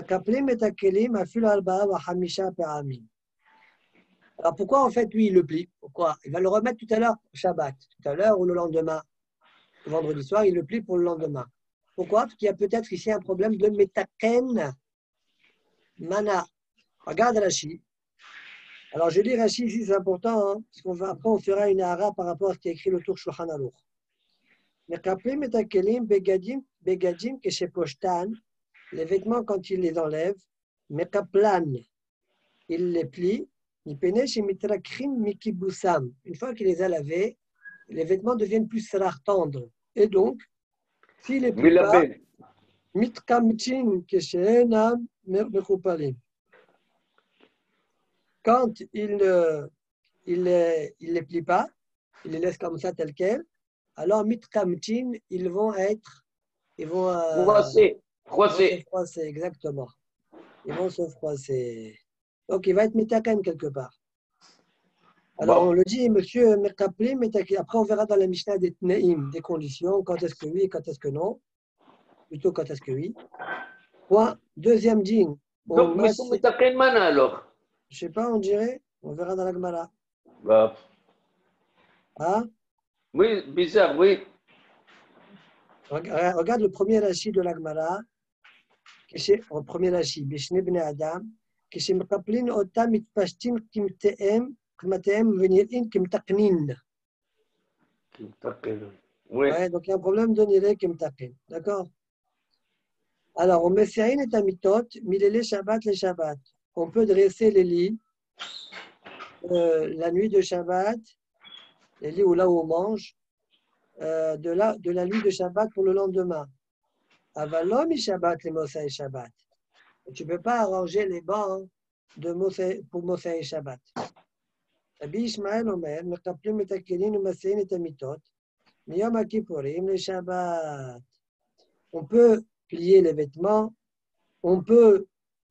Alors pourquoi en fait lui il le plie? Pourquoi? Il va le remettre tout à l'heure pour Shabbat, tout à l'heure ou le lendemain. Le vendredi soir, il le plie pour le lendemain. Pourquoi? Parce qu'il y a peut-être ici un problème de metaken mana. Regarde Rashi. Alors je lis Rashi ici, c'est important, hein, parce qu'on va après on fera une hara par rapport à ce qui est écrit le tour Shulchan Aruch. Mekaplim et takelim begadim begadim kesheposhtan, les vêtements quand il les enlève, mekaplan, il les plie, nipenesh et mitrakrim mikibusam. Une fois qu'il les a lavés, les vêtements deviennent plus rares, tendres. Et donc, s'il les plie pas, mitkamchin keshenam mechupalim. Quand il ne il les, il les plie pas, il les laisse comme ça tel quel, alors mitkamchin, ils vont être, ils vont euh, froisser, froisser. se froisser, exactement. Ils vont se froisser. Donc il va être mitaken quelque part. Alors bon. On le dit, monsieur Merkapli, après on verra dans la Mishnah des tneim, des conditions, quand est-ce que oui et quand est-ce que non. Plutôt quand est-ce que oui. Point. Deuxième dîne. Donc, mais c'est mitaken mana alors? Je ne sais pas, on dirait. On verra dans la Gemara. Bah. Hein? Oui, bizarre, oui. Regarde le premier Rashi de la Gemara. Le premier Rashi, Bishne Bnei Adam, Kishimkaplin Otam Mitpashtin Kimteem, Kmateem Venilin Kimtaknin. Kimtaknin. Oui. Ouais, donc il y a un problème de nire Kimtaknin. D'accord? Alors, on met Serin et Amitot, Milele Shabbat les Shabbat. On peut dresser les lits euh, la nuit de Shabbat, les lits où là où on mange, euh, de, la, de la nuit de Shabbat pour le lendemain. Avalom Shabbat les Mosai et Shabbat. Tu ne peux pas arranger les bancs de Mosai, pour Mosai et Shabbat. Rabbi Ishmael Omer, Mekaplim Metakelin ou Masein et Amitot, Miyom Akipurim les Shabbat. On peut plier les vêtements, on peut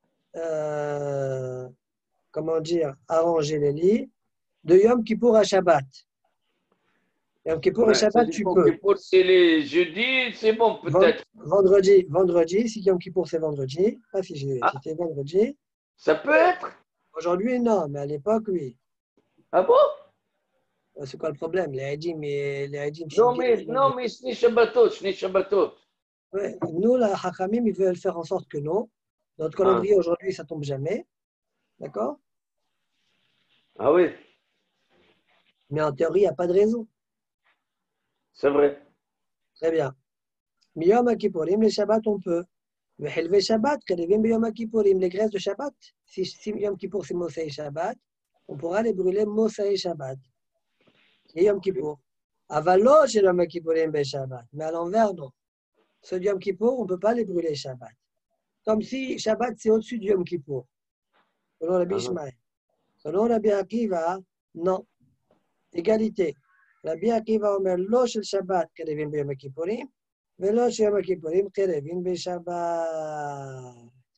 Euh, comment dire, arranger les lits, de Yom Kippour à Shabbat. Yom Kippour ouais, et Shabbat, tu peux. Kippour, c'est les jeudis, c'est bon peut-être. Vendredi, vendredi, si Yom Kippour c'est vendredi, pas si j'ai, ah. C'était vendredi. Ça peut être. Aujourd'hui, non, mais à l'époque, oui. Ah bon? C'est quoi le problème? Les Haïdim, les Haïdim. Non, mais, non, mais ce n'est Shabbatot, ce n'est Shabbatot. Ouais. Nous, la Hachamim, ils veulent faire en sorte que non. Notre calendrier ah. aujourd'hui, ça tombe jamais. D'accord? Ah oui. Mais en théorie, il n'y a pas de raison. C'est vrai. Très bien. Mais Yom Kippourim, les Shabbats, on peut. Mais Helvé Shabbat, Yom Kippourim, les graisses de Shabbat. Si, si Yom Kippour, c'est Mosai Shabbat, on pourra les brûler Mosai Shabbat. Et Yom Kippour. Avalo, c'est Yom Kippourim, Be Shabbat. Mais à l'envers, non. Ce Yom Kippour, on ne peut pas les brûler Shabbat. Comme si Shabbat, c'est au-dessus du Yom Kippour. Selon Rabbi Ishmael. Selon Rabbi Akiva, non. Égalité. Rabbi Akiva omer lo shel Shabbat kerevim b'Yom Kippourim, velo shel Yom Kippourim kerevim b'Shabbat.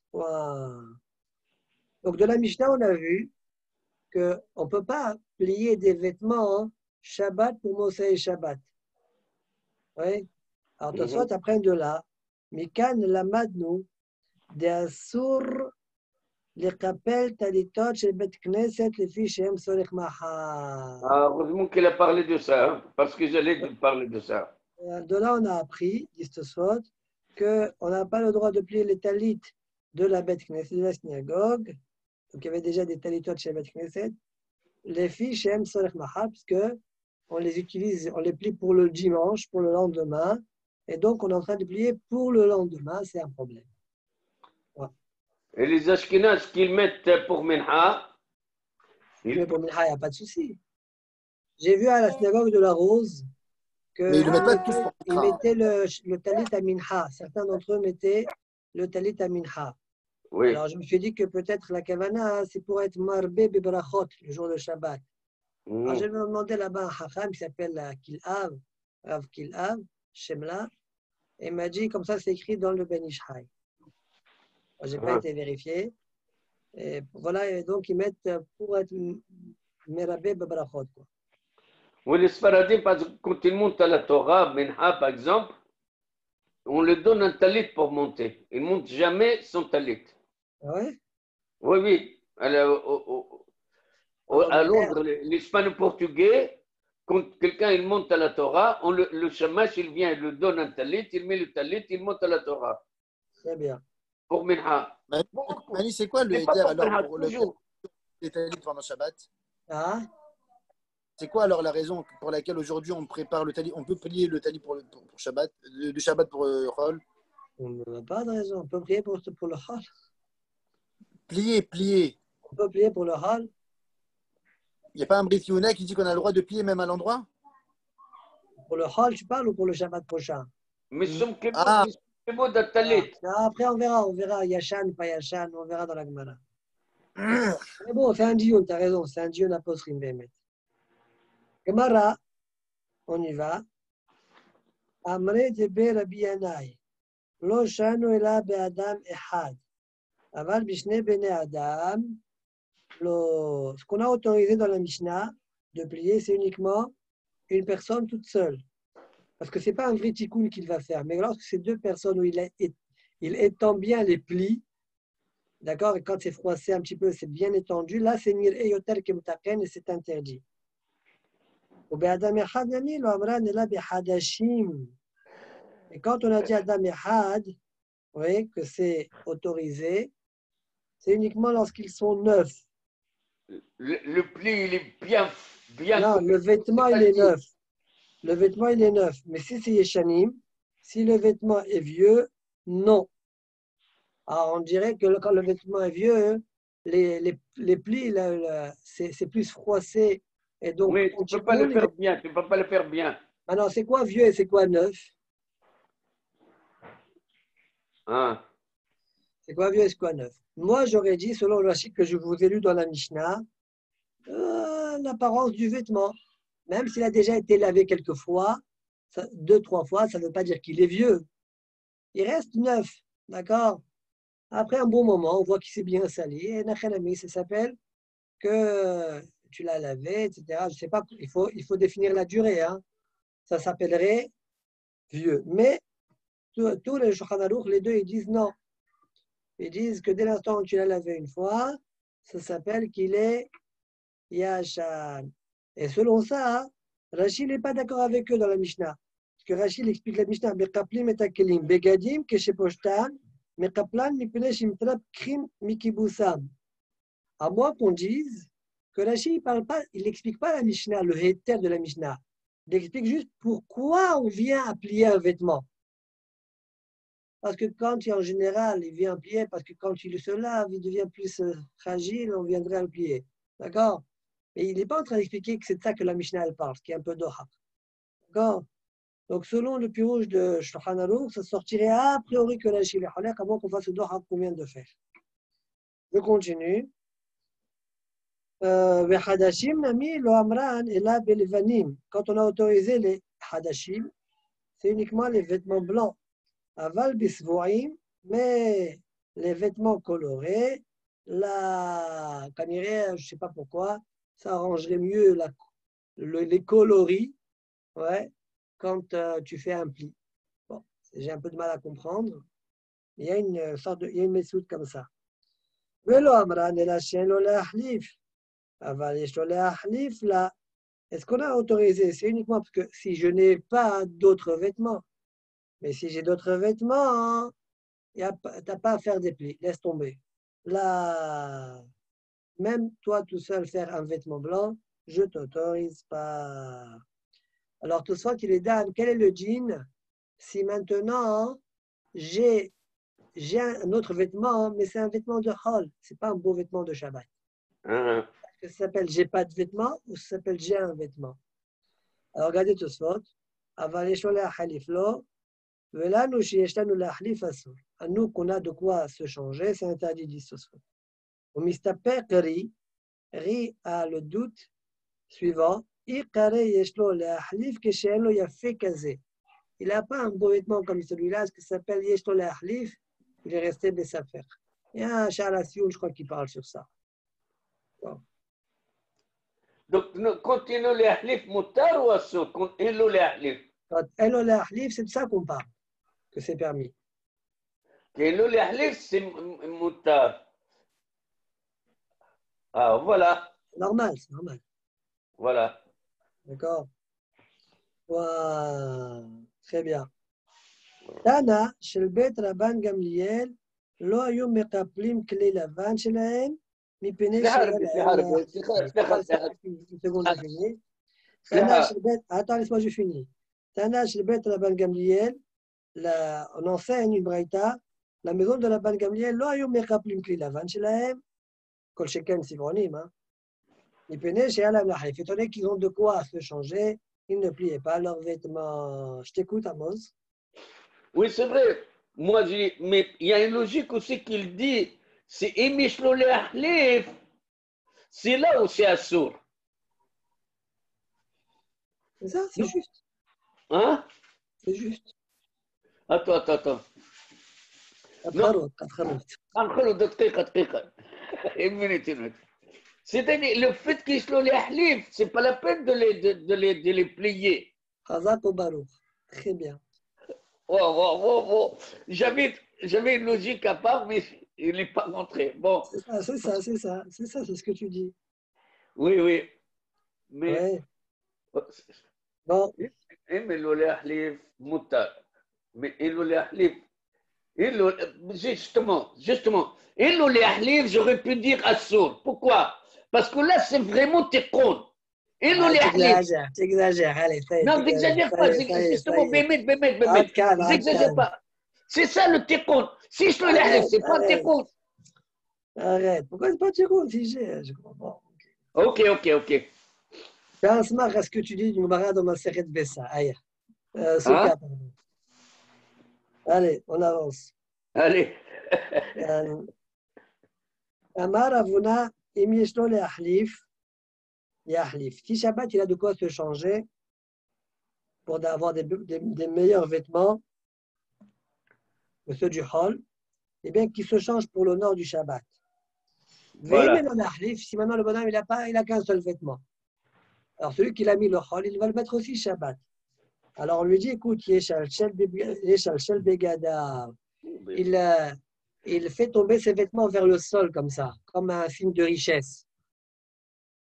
Donc de la Mishnah, on a vu qu'on ne peut pas plier des vêtements Shabbat pour Mosai Shabbat. Oui. Alors, de soit après de là, Mikan lamadnu de Asur לקפל טליתות של בית כנסת לפי שהם צורך מחר. Heureusement qu'il a parlé de ça, hein, parce que j'allais te parler de ça. De là, on a appris, dit Tosfot, qu'on n'a pas le droit de plier les talit de la bête Knesset, de la synagogue. Donc, il y avait déjà des talitot chez la bête Knesset. Les filles chez Sorech Mahar, puisque on les utilise, on les plie pour le dimanche, pour le lendemain. Et donc, on est en train de plier pour le lendemain, c'est un problème. Et les Ashkenaz qu'ils mettent pour Minha, ils... pour Minha, il n'y a pas de souci. J'ai vu à la synagogue de la Rose qu'ils ah, mettaient le, le talit à Minha. Certains d'entre eux mettaient le talit à Minha. Oui. Alors je me suis dit que peut-être la kavana, c'est pour être marbé bebrachot le jour de Shabbat. Mm. Alors je me demandais là-bas un hacham qui s'appelle Kilav, Rav Kilav, Shemla, et il m'a dit comme ça c'est écrit dans le Ben Ishai. Je n'ai pas ah. été vérifié. Et voilà, et donc ils mettent pour être merabé bebrachot. Oui, les Sfaradim, quand ils montent à la Torah, Minha par exemple, on leur donne un talit pour monter. Ils ne montent jamais sans talit. Ah ouais? Oui, oui. Alors, au, au, au, à Londres, l'hispano-portugais, quand quelqu'un il monte à la Torah, on le, le shamash, il vient, il lui donne un talit, il met le talit, il monte à la Torah. Très bien. Pour Minha. Mani, c'est quoi le héder alors pour le, les talits pendant Shabbat? Ah? C'est quoi alors la raison pour laquelle aujourd'hui on prépare le talit? On peut plier le talit pour, pour, pour Shabbat, du Shabbat pour le Chol? On n'a pas de raison. On peut plier pour, pour le Chol. Plier, plier. On peut plier pour le Chol. Il n'y a pas un Brit Youna qui dit qu'on a le droit de plier même à l'endroit? Pour le Chol, tu parles ou pour le Shabbat prochain? Mais c'est ah. le mot de talit. Ah. Après, on verra. On verra. Yachan, pas Yachan. On verra dans la Gemara. Mais bon, c'est un dion. Tu as raison. C'est un dion apostrim Bémet. Gemara, on y va. Amre de be Rabbi Yanai. Lo shanu ela be Adam ehad. Aval bishne bene Adam. Lo... Ce qu'on a autorisé dans la Mishnah de plier, c'est uniquement une personne toute seule. Parce que ce n'est pas un vrai tikkun qu'il va faire. Mais lorsque c'est deux personnes où il, est, il étend bien les plis, d'accord, et quand c'est froissé un petit peu, c'est bien étendu, là, c'est nir eyoter kemtaken et c'est interdit. Et quand on a dit Adam Ehad, vous voyez que c'est autorisé, c'est uniquement lorsqu'ils sont neufs. Le, le pli, il est bien, bien. Non, le vêtement, il est neuf. Le vêtement, il est neuf. Mais si c'est Yeshanim, si le vêtement est vieux, non. Alors, on dirait que quand le vêtement est vieux, les, les, les plis, c'est plus froissé. Et donc, oui, tu ne peux pas le faire bien, tu ne peux pas le faire bien. Alors, c'est quoi vieux et c'est quoi neuf? Ah. C'est quoi vieux et c'est quoi neuf? Moi, j'aurais dit, selon le rachid que je vous ai lu dans la Mishnah, euh, l'apparence du vêtement. Même s'il a déjà été lavé quelques fois, ça, deux, trois fois, ça ne veut pas dire qu'il est vieux. Il reste neuf, d'accord? Après un bon moment, on voit qu'il s'est bien sali. Et Nachanami, ça s'appelle que tu l'as lavé, et cetera. Je ne sais pas, il faut, il faut définir la durée. Hein. Ça s'appellerait vieux. Mais tous les Shulchan Aruch, les deux, ils disent non. Ils disent que dès l'instant où tu l'as lavé une fois, ça s'appelle qu'il est Yashan. Et selon ça, Rachid n'est pas d'accord avec eux dans la Mishnah. Parce que Rachid explique la Mishnah, Bekaplim et Takelim, Begadim, Kesheposhtan, Mekaplan, Mipene, Shimtrap, Krim, Mikibusam. À moins qu'on dise que Rachid il n'explique pas la Mishnah, le héter de la Mishnah. Il explique juste pourquoi on vient à plier un vêtement. Parce que quand en général, il vient plier, parce que quand il se lave, il devient plus fragile, on viendrait à le plier. D'accord? Mais il n'est pas en train d'expliquer que c'est de ça que la Mishnah elle parle, ce qui est un peu doha. D'accord? Donc, selon le pirouge de Shulchan Aruch, ça sortirait a priori que la Rachid est halak, à moins qu'on fasse le doha qu'on vient de faire. Je continue. Euh, Quand on a autorisé les hadashim, c'est uniquement les vêtements blancs. Aval bisvouim, mais les vêtements colorés, la canière, je ne sais pas pourquoi, ça arrangerait mieux la, le, les coloris, ouais, quand euh, tu fais un pli. Bon, j'ai un peu de mal à comprendre. Il y a une sorte de, il y a une méthode comme ça. Velo amran et la chienne le ahlif. Aval le ahlif là. Est-ce qu'on a autorisé? C'est uniquement parce que si je n'ai pas d'autres vêtements. Mais si j'ai d'autres vêtements, tu n'as pas à faire des plis, laisse tomber. Là, même toi tout seul faire un vêtement blanc, je ne t'autorise pas. Alors, tout ça qu'il est Dan, quel est le jean? Si maintenant j'ai un autre vêtement, mais c'est un vêtement de hall, ce n'est pas un beau vêtement de Shabbat. Uh-huh. Est-ce que ça s'appelle j'ai pas de vêtement ou ça s'appelle j'ai un vêtement? Alors, regardez tout ça. Avaleshola haliflo. À nous qu'on a de quoi se changer, c'est interdit d'ici. Au mistaper ri, ri a le doute suivant. Il n'a pas un beau vêtement comme celui-là, ce qui s'appelle yeshlo le ahlif, il est resté besafer. Il y a un Charles Assioun, je crois, qui parle sur ça. Bon. Donc, quand il le ahlif mutar ou assour, quand il le ahlif. Quand il le ahlif, c'est de ça qu'on parle. Que c'est permis. Et le l'ahlif, c'est mutar. Ah, voilà. Normal, c'est normal. Voilà. D'accord. Wow. Très bien. Tana, chez le bête Rabban Gamliel, lo ayom mekaplim kli lavan shelahem, mi pene shelahem. Une seconde, je finis. Tana, chez le bête, attends, laisse-moi, je finis. Tana, chez le bête Rabban Gamliel, La, on enseigne une braïta, la maison de la Ban Gamliel, lo ayom mekaplim kli lavan shelahem, kol sheken sivronim, hein. Ils penaient chez Alam Lahif. Étant donné qu'ils ont de quoi se changer, ils ne pliaient pas leurs vêtements. Je t'écoute, Amos. Oui, c'est vrai. Moi, j'ai, mais il y a une logique aussi qu'il dit, c'est Imishlo le ahlif, c'est là où c'est assour. C'est ça, c'est juste. Hein? C'est juste. Attends, attends, attends. Une minute, une minute. C'est-à-dire, le fait qu'ils soient les ahlif, ce n'est pas la peine de les, de, de les, de les plier. Chazak ou Baruch. Très bien. Oh, oh, oh, oh. J'avais, j'avais une logique à part, mais il n'est pas rentré. Bon. C'est ça, c'est ça, c'est ça, c'est ça, c'est ce que tu dis. Oui, oui. Mais. Ouais. Bon. Mais le ahlif, mutar. Mais le ahlif. Justement, justement. Et le ahlif, j'aurais pu dire assour. Pourquoi? Parce que là, c'est vraiment tikkun. Et le ahlif. T'exagères, t'exagères, allez, ça y est. Non, t'exagères pas, justement, bémet, bémet, bémet. T'exagères pas. C'est ça le tikkun. Si je le ahlif, c'est pas tikkun. Arrête, pourquoi c'est pas tikkun si j'ai, je comprends. Ok, ok, ok. Fais un smar à ce que tu dis du Gemara dans ma série de Bessa. Aïe. Euh, Souka, pardon. Allez, on avance. Allez. Amar Avuna, im yeshlo le ahlif, yahlif. Si Shabbat, il a de quoi se changer pour avoir des, des, des meilleurs vêtements que ceux du hall, eh bien, qu'il se change pour l'honneur du Shabbat. Voilà. Si maintenant le bonhomme, il n'a pas, il a qu'un seul vêtement. Alors, celui qui l'a mis le hall, il va le mettre aussi Shabbat. Alors, on lui dit, écoute, Yeshal Shel Begada, il, euh, il fait tomber ses vêtements vers le sol comme ça, comme un signe de richesse.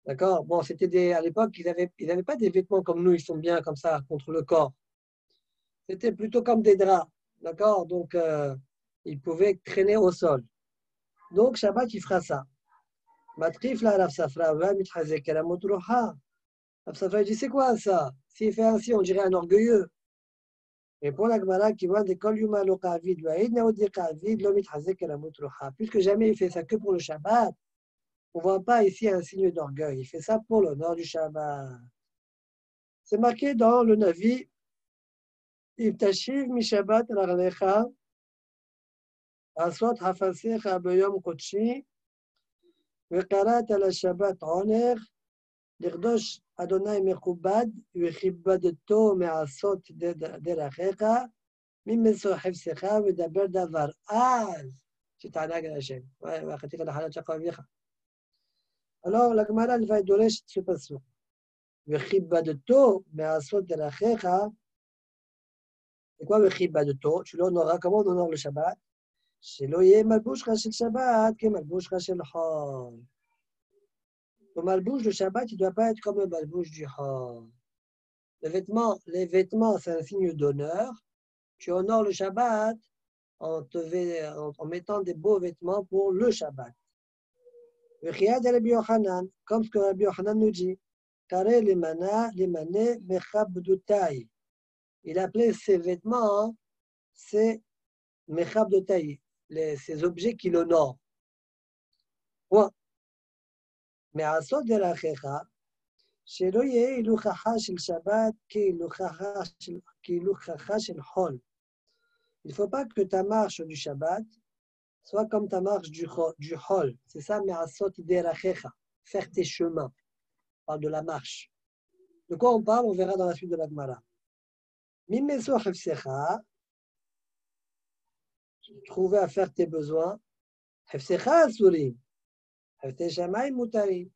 D'accord? Bon, c'était des, à l'époque, ils n'avaient ils avaient pas des vêtements comme nous, ils sont bien comme ça, contre le corps. C'était plutôt comme des draps. D'accord? Donc, euh, ils pouvaient traîner au sol. Donc, Shabbat, il fera ça. Matrif la Rav Safra, va mitchazek la motruha. Rav Safra, il dit, c'est quoi ça? S'il fait ainsi, on dirait un orgueilleux. Et pour la Gemara qui voit des kol yuma lo kavid, va'id neodi kavid, lo mitchazek la motruha. Puisque jamais il fait ça que pour le Shabbat, on ne voit pas ici un signe d'orgueil. Il fait ça pour l'honneur du Shabbat. C'est marqué dans le Navi, If tashiv mi Shabbat raglecha, asot hafasecha beyom kodshi, veqarat ala Shabbat oner, לרדוש אדוני מכובד וכיבדתו מעשות דרכיך ממשוא חפשך ודבר דבר אז שתענג על השם ואחתיך נחלת שלך ואביך. Alors la Gemara elle va דורש ce פסוק וכיבדתו מעשות דרכיך. C'est quoi וכיבדתו? Tu l'honoreras, comment on honore le Shabbat? שלא יהיה מלבושך של שבת כמלבושך של חול. Le malbouche de Shabbat, il ne doit pas être comme le malbouche du Hol. Les vêtements, les vêtements, c'est un signe d'honneur. Tu honores le Shabbat en, te, en, en mettant des beaux vêtements pour le Shabbat. Comme ce que Rabbi Yochanan nous dit. Il appelait ces vêtements, c'est mechabdotai, ces objets qui l'honorent. Point. מעשות דרכיך, שלא יהיה הילוכך של שבת כהילוכך של חול. Il ne faut pas que ta marche du Shabbat soit comme ta marche du Hol. C'est ça, מעשות דרכיך, faire tes chemins. On parle de la marche. De quoi on parle, on verra dans la suite de la Gemara. ממשוא חפשך, trouver à faire tes besoins, חפשך אסורים. Tes shamaï moutari.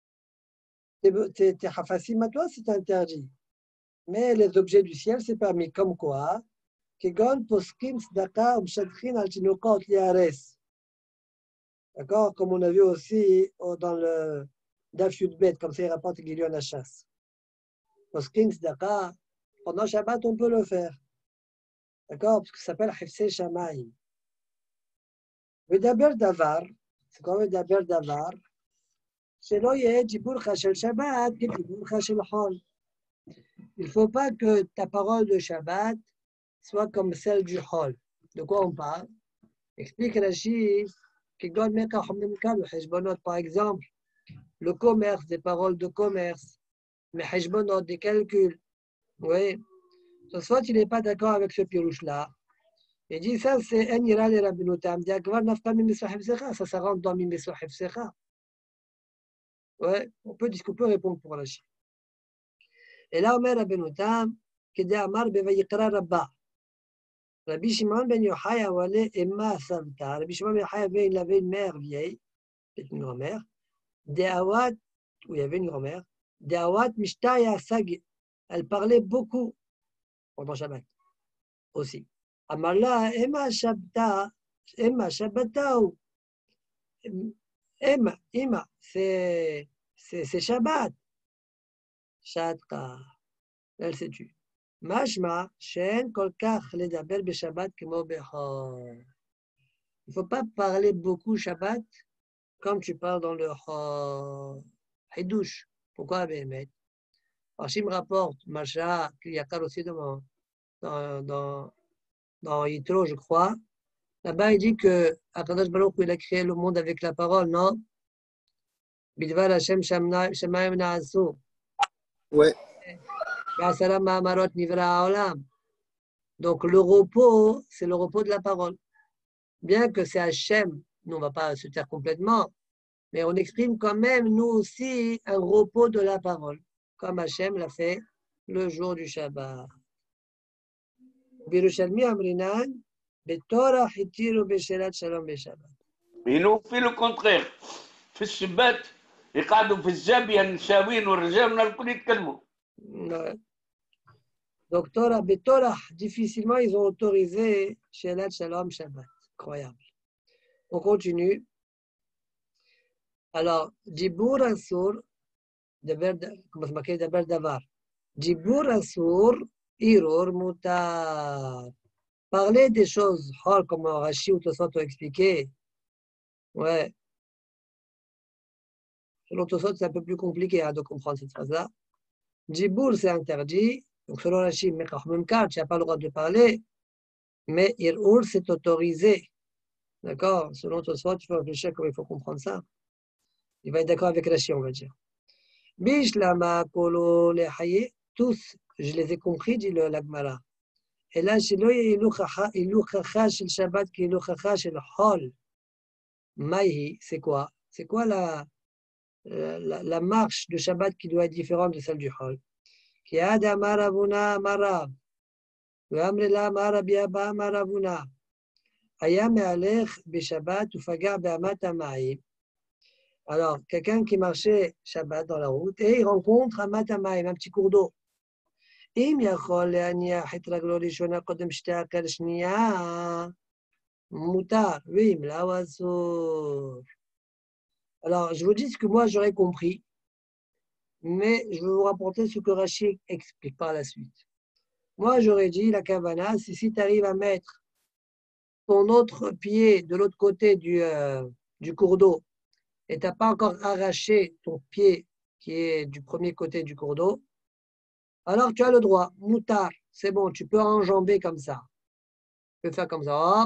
Tes hafassim à toi, c'est interdit. Mais les objets du ciel, c'est permis. Comme quoi? Kegon poskim tzedaka umshatchin al tinokot liares. D'accord? Comme on a vu aussi dans le Daf Yud Bet, comme ça il rapporte qu'il y a la chasse. Poskim tzedaka, pendant Shabbat, on peut le faire. D'accord? Parce que ça s'appelle hafsei shamaï. Vedaber davar. C'est comme le daber davar. שלא יהיה דיבורך של שבת כדיבורך של חול. Il ne faut pas que ta parole de Shabbat soit comme celle du Hol. De quoi on parle? Explique Rashi que par exemple, le commerce, des paroles de commerce, mais des calculs. Oui. Soit il n'est pas d'accord avec ce pirouche-là. Il dit ça, c'est un ira les rabbinotam. Ça, ça rentre dans Mimesou Hefsecha. Ouais, on peut, on peut répondre pour Rashi. Et là, Omer rabbinotam, Kede Amar Bevayikra Rabba. Rabbi Shimon ben Yochai Awale Emma Savta. Rabbi Shimon ben Yochai avait, il avait une mère vieille, peut-être une grand-mère. Deawat, où il y avait une grand-mère. Deawat Mishtaya Sag. Elle parlait beaucoup pendant Shabbat aussi. Amarla, Emma Shabta, Emma Shabbatao. Emma, Emma, c'est Shabbat. Shatka. Elle s'est tue. Mashma, Shen, Kolkach, Ledaber, Beshabbat, Kemo Behor. Il ne faut pas parler beaucoup Shabbat comme tu parles dans le Hidouche. Pourquoi Béhémet? Hachim rapporte, Masha, qu'il y a aussi dans, dans, dans dans Yitro, je crois. Là-bas, il dit que Akadosh Baruch Hu, il a créé le monde avec la parole, non? Bidvar Hashem Shamayim Na'asu. Ouais. Ba'asara Ma'amarot Nivra Ha'olam. Donc, le repos, c'est le repos de la parole. Bien que c'est Hashem, nous, on ne va pas se taire complètement, mais on exprime quand même, nous aussi, un repos de la parole, comme Hashem l'a fait le jour du Shabbat. בירושלמי אמרינן, בתורה חיתירו בשאלת שלום בשבת. הנה في le contraire. في الشبات يقعدوا في الزابية النساوين والرجال الكل يتكلموا. Donc Torah, Torah, difficilement ils ont autorisé Shelat Shalom Shabbat. Incroyable. On continue. Alors, Dibur Asur, כמו שמכיר דבר דבר. דיבור אסור, ערעור מותר. Parler des choses, comme Rashi ou Tosfot ont expliqué, ouais. Selon Tosfot, c'est un peu plus compliqué hein, de comprendre cette phrase-là. Djibour, c'est interdit. Donc, selon Rashi, tu n'as pas le droit de parler. Mais Ir'ur, c'est autorisé. D'accord? Selon Tosfot, il faut réfléchir comment il faut comprendre ça. Il va être d'accord avec Rashi, on va dire. Bishlama, Kolo, les Haye, tous, je les ai compris, dit le l'Agmara. Et là, chez lui, il y a le Shabbat qui est le chacha chez le hol. Maïhi, c'est quoi? C'est quoi la, la, la marche de Shabbat qui doit être différente de celle du hol? Qui a d'amaravuna marav. Amrela marabiaba maravuna. Ayam alech Shabbat ou fagar be'amat maïm. Alors, quelqu'un qui marchait Shabbat dans la route et il rencontre Amat maïm, un petit cours d'eau. אם יכול להניח את רגלו ראשונה קודם שתי הקל שנייה, מותר, ואם לא אסור. Alors, je vous dis ce que moi j'aurais compris, mais je vais vous rapporter ce que Rashi explique par la suite. Moi, j'aurais dit, la kavana, c'est si tu arrives à mettre ton autre pied de l'autre côté du, euh, du cours d'eau et tu n'as pas encore arraché ton pied qui est du premier côté du cours d'eau, alors tu as le droit, moutar, c'est bon, tu peux enjamber comme ça. Tu peux faire comme ça, hop.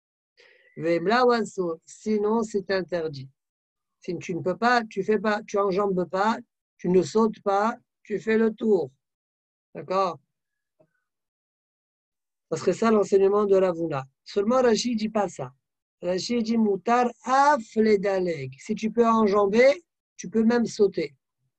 Sinon, c'est interdit. Si tu ne peux pas, tu fais pas, tu enjambes pas, tu ne sautes pas, tu fais le tour. D'accord? Ce serait ça l'enseignement de Ravuna. Seulement, Rashi ne dit pas ça. Rashi dit moutar afledaleg. Si tu peux enjamber, tu peux même sauter.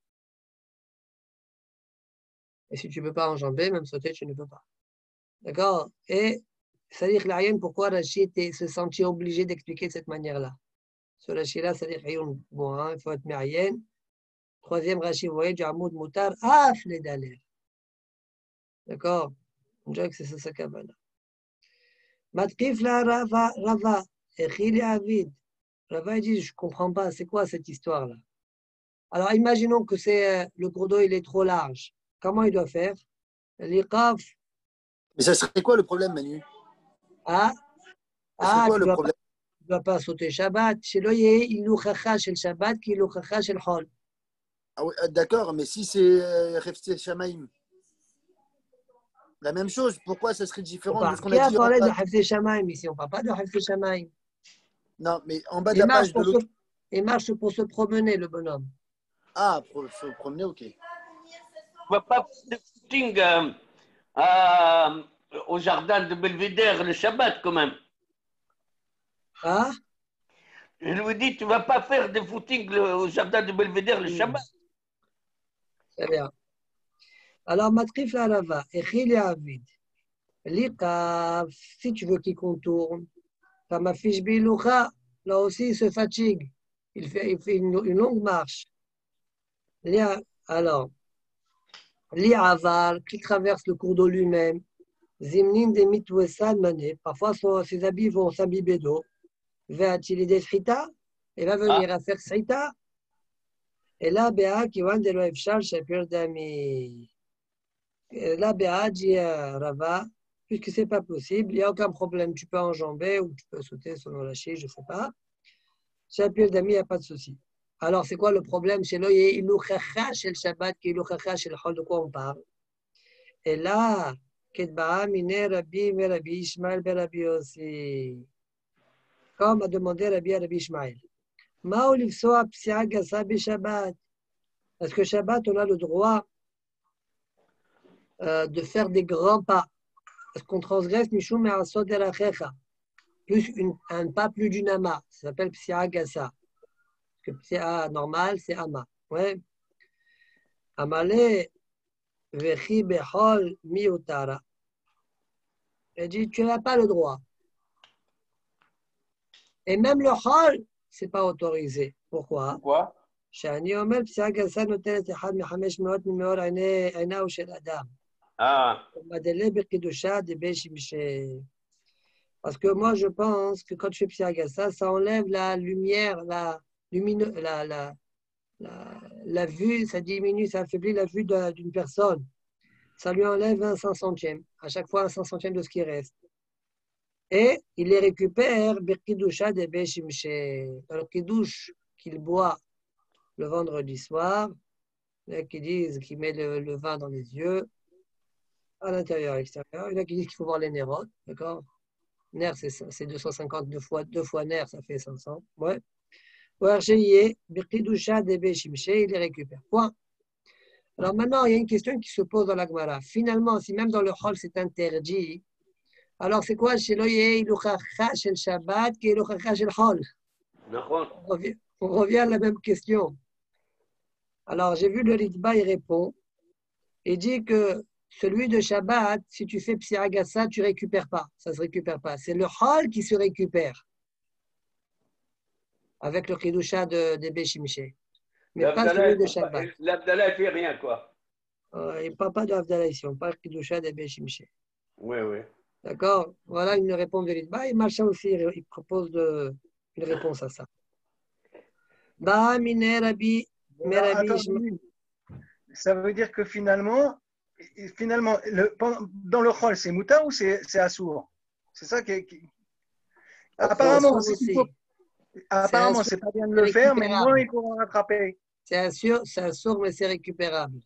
Et si tu ne peux pas enjamber, même sauter, tu ne peux pas. D'accord? Et c'est-à-dire l'Aïn, pourquoi Rashi se sentit obligé d'expliquer de cette manière-là? Ce Rashi-là, c'est-à-dire bon, hein, il faut être Ma'ayen. Troisième Rashi, vous voyez, du Hamoud Moutar, Af les Daler. D'accord? On dirait que c'est ça sa kabbalah. Matkif la Rava, Rava, Echili Avid. Rava, il dit, je ne comprends pas, c'est quoi cette histoire-là? Alors, imaginons que c'est, le cours d'eau, il est trop large. Comment il doit faire? L'iqaf. Mais ça serait quoi le problème, Manu? Ah, ah quoi, tu le ne problème? dois pas sauter Shabbat. Chez l'oyer, il loue chacha chez le Shabbat, qui loue chacha chez le Hol. Ah oui, d'accord, mais si c'est Refte Shamaim, la même chose, pourquoi ça serait différent Enfin, de ce qu'on qui a a dit parlé en de bas? Hefte Shamaim ici? On ne parle pas de Hefte Shamaim. Non, mais en bas de Il la marche, page de pour se, l'autre. il marche pour se promener, le bonhomme. Ah, pour se promener, ok. On ne va pas faire de footing euh, euh, au jardin de Belvédère le Shabbat quand même. Ah? Je lui dis, tu ne vas pas faire de footing le, au jardin de Belvédère le Shabbat. Très bien. Alors, Matrif la Rava, Echil et Avid. L'Iqaf, si tu veux qu'il contourne, comme affiche Biloucha, là aussi il se fatigue. Il fait, il fait une, une longue marche. Alors, Li'avar, qui traverse le cours d'eau lui-même, Zimnin de mitwesad mané, parfois son, ses habits vont s'imbiber d'eau, va-t-il des srita, il va venir ah. à faire srita, et là, Béa, qui va de l'Oefchal, Shapir Dami. Là, Béa dit à Rava, puisque ce n'est pas possible, il n'y a aucun problème, tu peux enjamber ou tu peux sauter selon la chie, je ne sais pas. Shapir Dami, il n'y a pas de souci. Alors, c'est quoi le problème? C'est là, il nous chacha chez le Shabbat, il nous chacha chez le Hol, de quoi on parle? Et là, Kedba'a mine Rabbi, mais Rabbi Ishmael, ben Rabbi aussi. Comme a demandé Rabbi à Rabbi Ishmael. Ma olifsoa psia gasa bi Shabbat. Est-ce que Shabbat, on a le droit euh, de faire des grands pas? Est-ce qu'on transgresse Mishum me'asot erachecha? Plus une, un pas plus d'une ama. Ça s'appelle psia gasa. Parce que psia normal, c'est ama. Ouais. Amale vechi behol miutara. Elle dit, tu n'as pas le droit. Et même le hol, ce n'est pas autorisé. Pourquoi? Pourquoi? Ah. Parce que moi, je pense que quand tu fais psiagasa, ça enlève la lumière, la, lumine, la, la, la, la vue, ça diminue, ça affaiblit la vue d'une personne. Ça lui enlève un cinq centième, à chaque fois un cinq centième de ce qui reste. Et il les récupère, Birkidusha de Beshimche, dans le kidouche qu'il boit le vendredi soir, il y en a qui disent qu'il met le, le vin dans les yeux, à l'intérieur et à l'extérieur. Il y en a qui disent qu'il faut voir les nérotes, d'accord? Nerf, c'est deux cent cinquante, deux fois, deux fois nerf, ça fait cinq cents. Ouais. Il les récupère. Point. Alors maintenant, il y a une question qui se pose dans la Gemara. Finalement, si même dans le hall c'est interdit, alors c'est quoi chez l'oye, chez le Shabbat, qui est chez le hall? On revient à la même question. Alors j'ai vu le Ritba, il répond. Il dit que celui de Shabbat, si tu fais Psiagassa, tu ne récupères pas. Ça ne se récupère pas. C'est le hall qui se récupère. Avec le Kidusha de, de Béchimché. Mais pas celui de Shabbat. L'Abdallah ne fait rien, quoi. Euh, il ne parle pas de l'Abdallah ici, on parle de Kidusha de Béchimché. Oui, oui. D'accord? Voilà une réponse de l'Idba. Et Macha aussi, il propose de, une réponse à ça. Bah, Mine Rabbi, Rabbi. Ça veut dire que finalement, finalement le, dans le Chol, c'est Mouta ou c'est Assour? C'est ça qui. qui... Apparemment, c'est faut... Apparemment, c'est pas bien de le faire, mais non, il faut rattraper. C'est Assour, c'est Assour, mais c'est récupérable.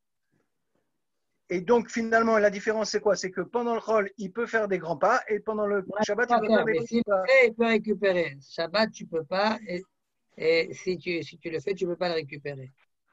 Et donc, finalement, la différence, c'est quoi? C'est que pendant le Chol, il peut faire des grands pas, et pendant le ouais, Shabbat, il peut faire, faire des petits pas. Il peut récupérer. Shabbat, tu peux pas, et, et si, tu, si tu le fais, tu ne peux pas le récupérer.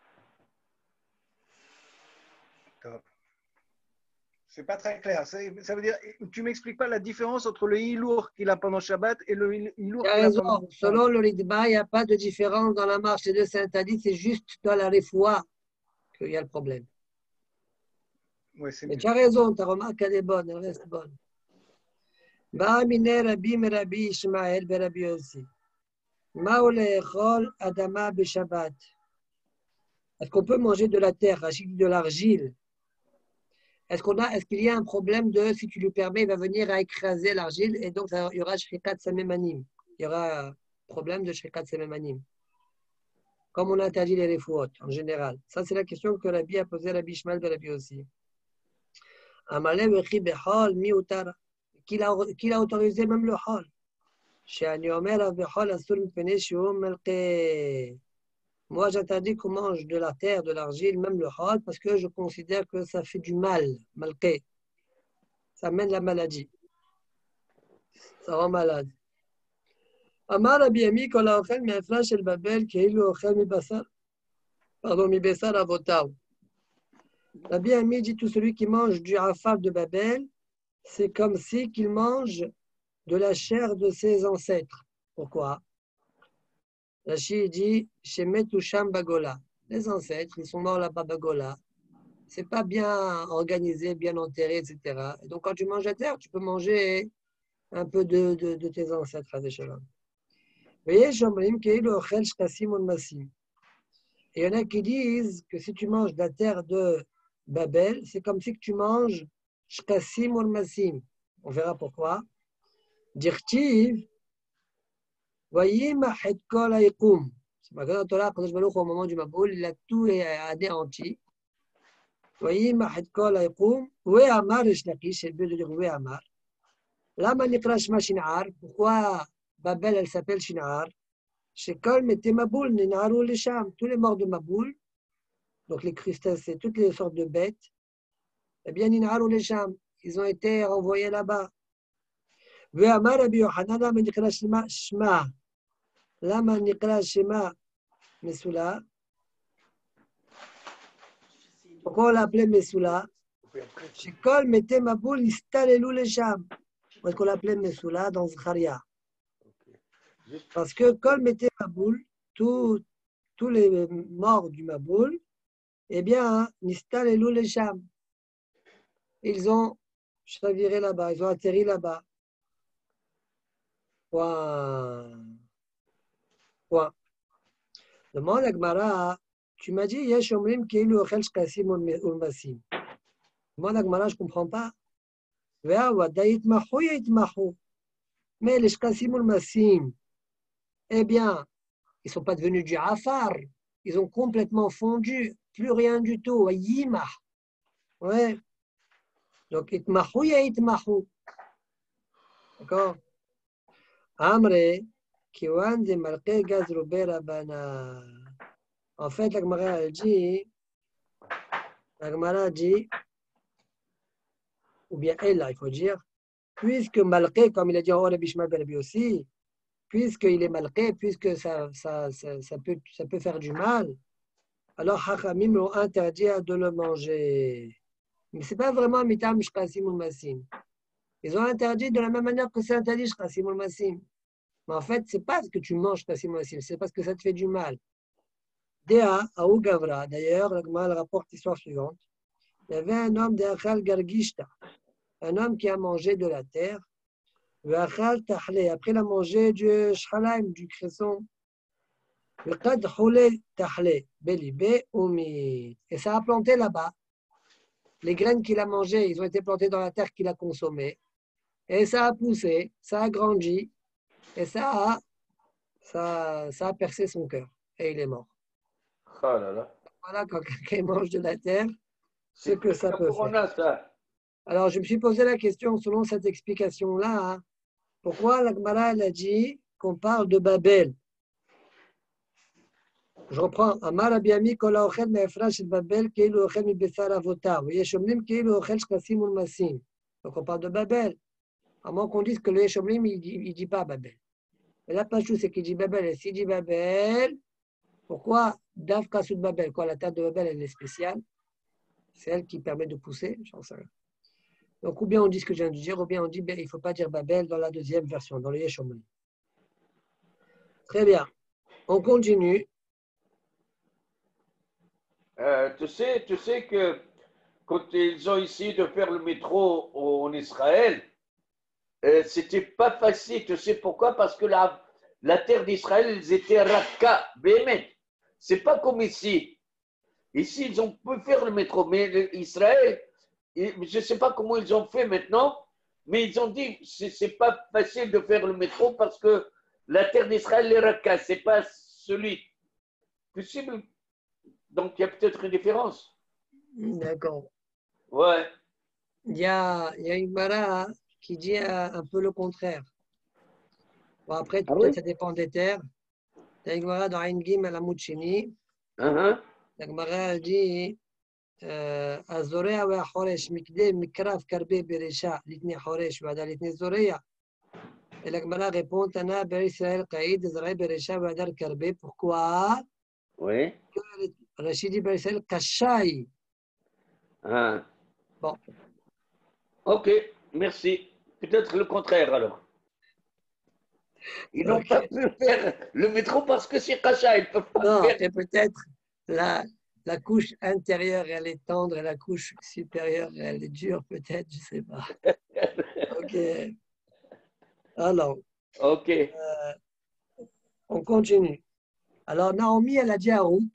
C'est pas très clair. Ça veut dire, tu m'expliques pas la différence entre le hilour qu'il a pendant Shabbat et le hilour qu'il a raison. pendant Shabbat. Selon le Ritba, il n'y a pas de différence dans la marche des deux Saint-Hadith, c'est juste dans la réfoua qu'il y a le problème. Ouais, mais tu as raison, ta remarque elle est bonne, elle reste bonne. Ba'amine Rabbi Merabi Ishmael Berabi aussi. Ma'ole Echol Adama Beshabbat. Est-ce qu'on peut manger de la terre, de l'argile? Est-ce qu'on a, est-ce qu'il y a un problème de, si tu lui permets, il va venir à écraser l'argile et donc il y aura shrikat samemanim. Il y aura un problème de shrikat samemanim. Comme on interdit les refouot en général. Ça, c'est la question que Rabbi a posée à Rabbi Ishmael de Rabbi aussi. Amalé vechi behol mi utar. Qui l'a autorisé même le hol? Chez Aniomer behol asur mipene shium melke. Moi, j'interdis qu'on mange de la terre, de l'argile, même le hol, parce que je considère que ça fait du mal, malké. Ça mène la maladie. Ça rend malade. Amar Rabbi Ami, quand la ochel mi aflash el babel, qui est le ochel mi basar. Pardon, mi basar avotav. Rabbi Ami dit tout celui qui mange du afar de Babel, c'est comme si qu'il mange de la chair de ses ancêtres. Pourquoi? Rashi dit Shemetusham Bagola. Les ancêtres, ils sont morts là-bas Bagola. C'est pas bien organisé, bien enterré, et cetera. Et donc, quand tu manges la terre, tu peux manger un peu de, de, de tes ancêtres à des shalom. Et il y en a qui disent que si tu manges de la terre de Babel, c'est comme si tu manges shkasim ou masim. On verra pourquoi. Dirtiv. Voyez ma kol aïkoum. C'est ma grande Torah, quand je me au moment du Maboul, il a tout anéanti. Voyez ma kol aïkoum. Oui, Amar et Shlakish, c'est le but de dire oui, Amar. Là, manikra shma shinar. Pourquoi Babel, elle s'appelle Shinar? Chez Kol, mettez Maboul, Ninarou les Sham. Tous les morts de Maboul, donc les crustacés, toutes les sortes de bêtes, eh bien, Ninarou les Sham, ils ont été renvoyés là-bas. Oui, Amar, Rabbi Yohanan, là, manikra shma. Lama Nikra Shema Mesula. Pourquoi on l'appelait Mesula? Chez Kol mettait Maboul, Istalelou les Sham. Pourquoi est-ce qu'on l'appelait Mesula dans Zacharia? Parce que Kol mettait Maboul, tous les morts du Maboul, eh bien, Istalelou les Sham. Ils ont chaviré là-bas, ils ont atterri là-bas. Point. Point. Demande à Gmara, tu m'as dit, Yesh Omrim Keilu Ochel Shkasim ou Masim. Demande à Gmara, je ne comprends pas. Ve'awa, Da'it Mahou, Yait Mahou. Mais les Shkasim ou Masim, eh bien, ils ne sont pas devenus du Afar. ils ont complètement fondu, plus rien du tout. Yimah. Ouais. Donc, itmahou ya itmahou. D'accord? Amre, kiwan de malke gazru berabana. En fait, la Gemara a dit, la Gemara dit, ou bien elle, il faut dire, puisque malke, comme il a dit en Rabbi Shmuel ben Rabbi aussi, puisqu'il est malke, puisque ça, ça, ça, ça, peut, ça peut faire du mal, alors Hachamim ont interdit de le manger. Mais ce n'est pas vraiment mitam shkasim ou masim. Ils ont interdit de la même manière que c'est interdit shkasim ou masim. Mais en fait, ce n'est pas ce que tu manges shkasim ou masim, c'est parce que ça te fait du mal. Dea, Aou Gavra, d'ailleurs, le Gemara rapporte l'histoire suivante. Il y avait un homme d'Achal Gargishta, un homme qui a mangé de la terre, Achal Tahle, après il a mangé du shalaim, du cresson, et ça a planté là-bas. Les graines qu'il a mangées, ils ont été plantées dans la terre qu'il a consommée. Et ça a poussé, ça a grandi, et ça a, ça, ça a percé son cœur. Et il est mort. Oh là là. Voilà, quand quelqu'un mange de la terre, ce que ça peut On a faire. ça. Alors, je me suis posé la question, selon cette explication-là, hein, pourquoi la Gemara a dit qu'on parle de Babel? Je reprends. Amar Abiami kola ochel me'efrash el Babel keilu ochel mi bessar avotav. Yeshomlim keilu ochel shkasim ul masim. Donc, on parle de Babel. À moins qu'on dise que le Yeshomlim, il ne dit, dit pas Babel. Et là, pas tout, c'est qu'il dit Babel. Et s'il dit Babel, pourquoi Davka sud Babel? Quoi, la terre de Babel, elle est spéciale. C'est elle qui permet de pousser, j'en sais rien. Donc, ou bien on dit ce que je viens de dire, ou bien on dit ben, il ne faut pas dire Babel dans la deuxième version, dans le Yeshomlim. Très bien. On continue. Euh, tu sais, tu sais que quand ils ont essayé de faire le métro en Israël, euh, c'était pas facile. Tu sais pourquoi? Parce que la, la terre d'Israël, ils étaient raka, bémet. C'est pas comme ici. Ici, ils ont pu faire le métro, mais Israël, je ne sais pas comment ils ont fait maintenant, mais ils ont dit que ce n'est pas facile de faire le métro parce que la terre d'Israël est raka, ce n'est pas celui possible. Donc, il y a peut-être une différence. D'accord. Ouais. Il y a, il y a une mara qui dit un peu le contraire. Bon, après, Ah peut-être oui? ça dépend des terres. Il y a une mara dans Ain Gim à la Mouchini. Uh-huh. La Gemara dit Azorea wa Horesh Mikde Mikraf Karbe Beresha Litni Horesh Wada Litni Zorea. Et la Gemara répond Tana Ber Israël Qaïd Zray Beresha Wadar Karbe. Pourquoi? Oui. Rachidi Ber Israël Kashai. Ah. Bon. Ok, merci. Peut-être le contraire alors. Ils n'ont Okay. pas pu faire le métro parce que c'est Kacha, ils ne peuvent pas Non, faire. et peut-être la, la couche intérieure, elle est tendre et la couche supérieure, elle est dure, peut-être, je ne sais pas. Ok. Alors, Ok. euh, on continue. Alors, Naomi, elle a dit à Ruth,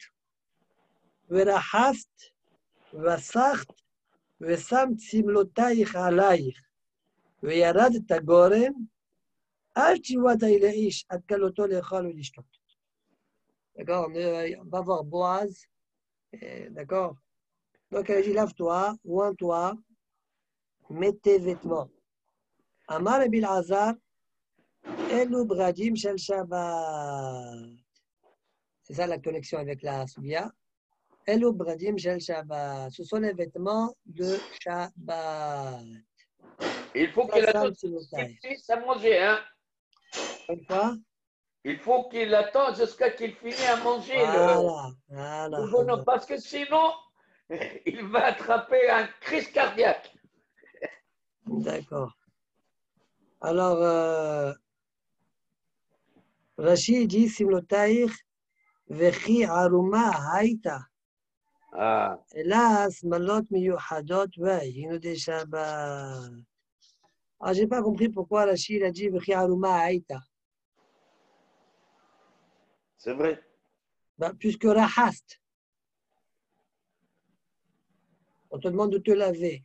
Verahast, Vasacht, Vesam Tsimlotaich Alaich, Veyarad Tagoren, Al Tiwata Ileish, Atkaloto Lechal Lishtot. D'accord, on va voir Boaz. D'accord. Donc, elle dit lave-toi, oins-toi, mets tes vêtements. Amar Bil Hazar, Elu Bradim Shel Shabbat. C'est ça la connexion avec la Soubia. Elu Bradim Shel Shabbat. Ce sont les vêtements de Shabbat. Il faut qu'il attende qu'il finisse à manger. Hein. Une fois? Il faut qu'il attende jusqu'à qu'il finisse à manger. Voilà, le... voilà. le bonhomme, parce que sinon, il va attraper un crise cardiaque. D'accord. Alors, euh, Rachid dit Simlotaïr Vechi Aruma Haïta. Ah. Hélas, Malot Miyuhadot, ouais, il nous dit Shabbat. Ah, j'ai pas compris pourquoi Rachid a dit Vechi Aruma Haïta. C'est vrai. Ben, puisque Rahast, on te demande de te laver.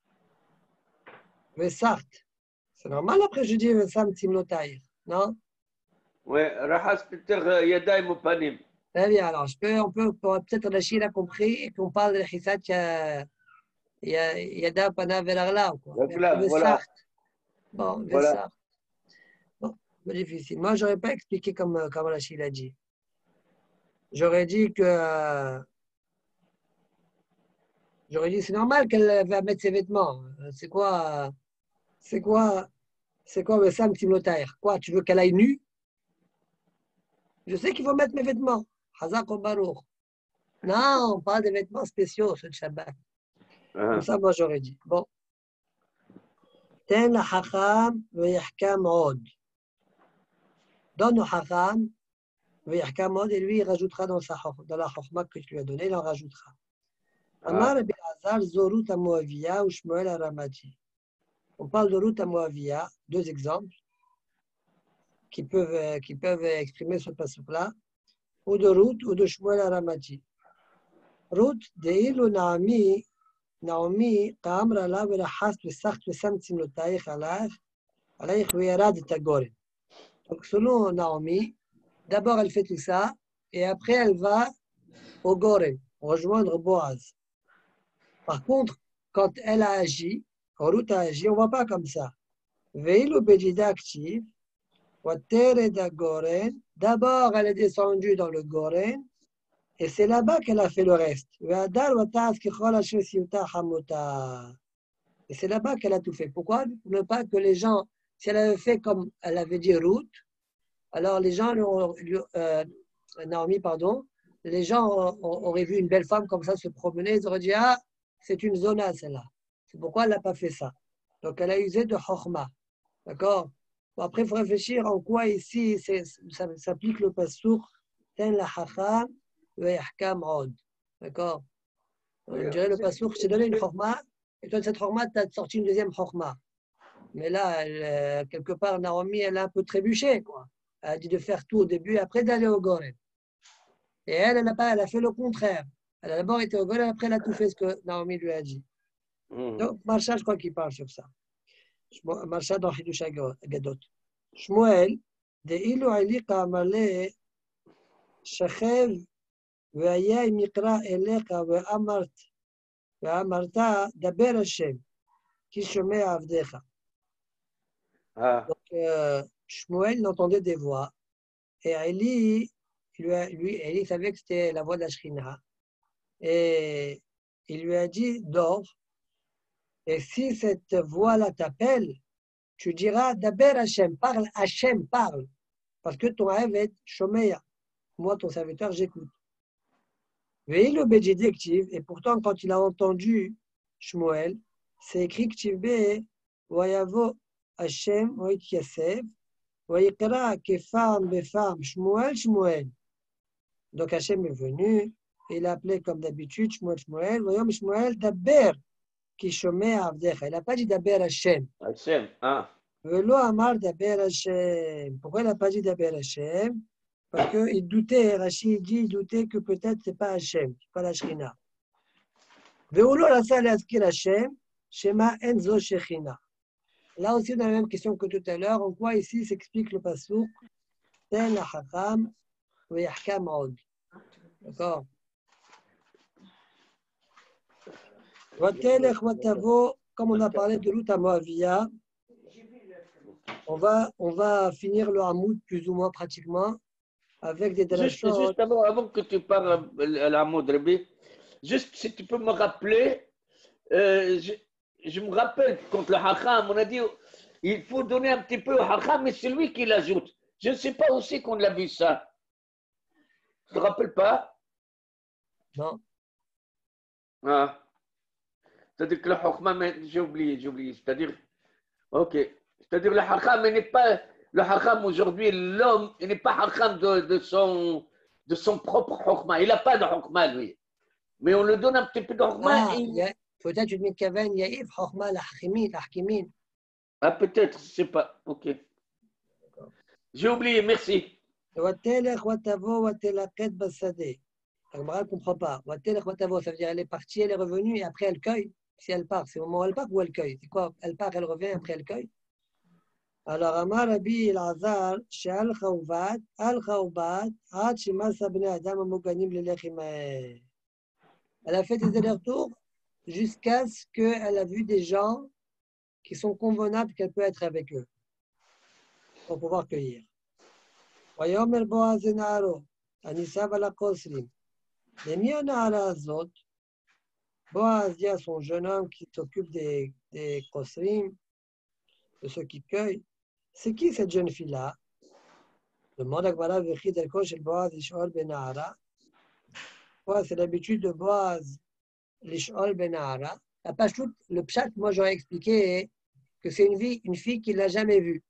Vesart, c'est normal après je dis Vesam Timlotaïr, non? Oui, Rahas Peter Yadaim Upanim. Très bien, alors je peux, on peut, peut-être Rachid a compris et qu'on parle de la Hissat, il y a Yada Pana Velarla. Voilà, voilà. Bon, Voilà. Bon, c'est difficile. Moi, je n'aurais pas expliqué comme, comme Rachid a dit. J'aurais dit que. J'aurais dit c'est normal qu'elle va mettre ses vêtements. C'est quoi. C'est quoi. C'est quoi le Sam Timlotaïr? Quoi, tu veux qu'elle aille nue? Je sais qu'il faut mettre mes vêtements. Hazak ou Baruch. Non, pas des vêtements spéciaux, ce Shabbat. Comme ça, moi, j'aurais dit. Bon. Ten hacham v'yahkam od. Donne au hacham v'yahkam od et lui, il rajoutera dans, sa, dans la chokhmah que tu lui as donnée, il en rajoutera. Amar Rabbi Elazar Zorut à Moavia ou Shmuel à Ramati. On parle de Ruth à Moavia, deux exemples qui peuvent, qui peuvent exprimer ce passage-là, ou de Ruth ou de Shmuel à Ramati. Ruth, Deilu Naomi, Naomi, Kamra la Verahas, le Sart, le Sam Timlotaïch, Alaïch, Alaïch, Véarad, Tagore. Donc, selon Naomi, d'abord elle fait tout ça, et après elle va au Gorem, rejoindre Boaz. Par contre, quand elle a agi, Ruth a agi, on ne voit pas comme ça. Veilu Bejida active, Watereda Goren, d'abord elle est descendue dans le Goren, et c'est là-bas qu'elle a fait le reste. Et c'est là-bas qu'elle a tout fait. Pourquoi? Pour ne pas que les gens, si elle avait fait comme elle avait dit Ruth, alors les gens, euh, Naomi, pardon, les gens auraient vu une belle femme comme ça se promener, ils auraient dit, ah, c'est une zona celle-là. C'est pourquoi elle n'a pas fait ça. Donc elle a usé de Chokhmah. D'accord? Bon, après, il faut réfléchir en quoi ici ça s'applique le pasouk, ten la hacham, le yahkam od. D'accord? On dirait le pasouk, je t'ai donné une Chokhmah, et toi de cette Chokhmah, tu as sorti une deuxième Chokhmah. Mais là, elle, quelque part, Naomi, elle a un peu trébuché, quoi. Elle a dit de faire tout au début, après d'aller au Gorem. Et elle, elle a, pas, elle a fait le contraire. Elle a d'abord été au Gorem, après elle a tout fait ce que Naomi lui a dit. Mm. Donc, Marsha, je crois qu'il parle sur ça. Marsha dans Hidush Gadot. Shmuel, de ilu alika amale, shachev, ve'aya mikra eleka ve'amart, ve'amarta, daber Hashem, ki shomeh avdecha. Donc, euh, Shmuel entendait des voix. Et Eli, lui, lui, Eli savait que c'était la voix de la Shrina. Et il lui a dit, dors. Et si cette voix-là t'appelle, tu diras, Daber Hashem, parle, Hashem, parle. Parce que ton rêve est Shomeya. Moi, ton serviteur, j'écoute. Et pourtant, quand il a entendu Shmuel, c'est écrit Ktivbe, Wayavo Hashem, Oityasev, Wayikra, Kefam, Befam, Shmuel, Shmuel. Donc Hashem est venu, et il a appelé comme d'habitude Shmuel, Shmuel, voyons Shmuel, Daber, qui Shomé Avdecha. Il n'a pas dit Daber Hashem. Hashem, ah. Velo Amar Daber Hashem. Pourquoi il n'a pas dit Daber Hashem? Parce qu'il doutait, Rachid dit, il doutait que peut-être ce n'est pas Hashem, ce n'est pas la Shrina. Veolo Rasa Leaskir Hashem, Shema Enzo Shechina. Là aussi, on a la même question que tout à l'heure. En quoi ici s'explique le passouk? Ten la Chacham, Veyahkam Od. D'accord? Vatelech Vatavo, comme on a parlé de Ruth à Moavia, on va, on va finir le Hamoud plus ou moins pratiquement avec des drachot. Juste, juste avant, avant que tu parles à l'Hamoud, Rabbi, juste si tu peux me rappeler, euh, je, je me rappelle quand le Hacham, on a dit il faut donner un petit peu au Hacham, mais c'est lui qui l'ajoute. Je ne sais pas aussi qu'on l'a vu ça. Tu ne te rappelles pas? Non. Ah. C'est-à-dire que le Hacham, j'ai oublié, j'ai oublié. C'est-à-dire, ok. C'est-à-dire le Hacham n'est pas, le Hacham aujourd'hui, l'homme, il n'est pas Hacham de, de, son, de son propre Hacham. Il n'a pas de Hacham, lui. Mais on le donne un petit peu de Hacham. Ah, il... peut-être tu te mets Kavan, Yaïf, Hacham, l'Hakimin. Ah, peut-être, je ne sais pas. Ok. J'ai oublié, merci. Watelech, Watavo, Watelaket, Basade. La Gemara ne comprend pas. Watelech, Watavo, ça veut dire elle est partie, elle est revenue et après elle cueille. Si elle part, c'est au moment où elle part ou elle cueille. C'est quoi? Elle part, elle revient, après elle cueille. Alors, Amar Rabbi Elazar, She'al Chauvat, Al Chauvat, Ad Shemasa Bnei Adam Amoganim Lelechim. Elle a fait des allers-retours jusqu'à ce qu'elle a vu des gens qui sont convenables qu'elle peut être avec eux pour pouvoir cueillir. Vayomer Boaz Enaro, Anisav ala Kosrim. Les Mionara Azot, Boaz dit à son jeune homme qui s'occupe des, des Kosrim, de ceux qui cueillent, c'est qui cette jeune fille-là? Demande à Gmara Vechid El Kosh El Boaz Lishol Benara. Quoi, c'est l'habitude de Boaz Lishol Benara. La Pachout, le Pshat, moi j'aurais expliqué que c'est une, vie, une fille qu'il n'a jamais vue.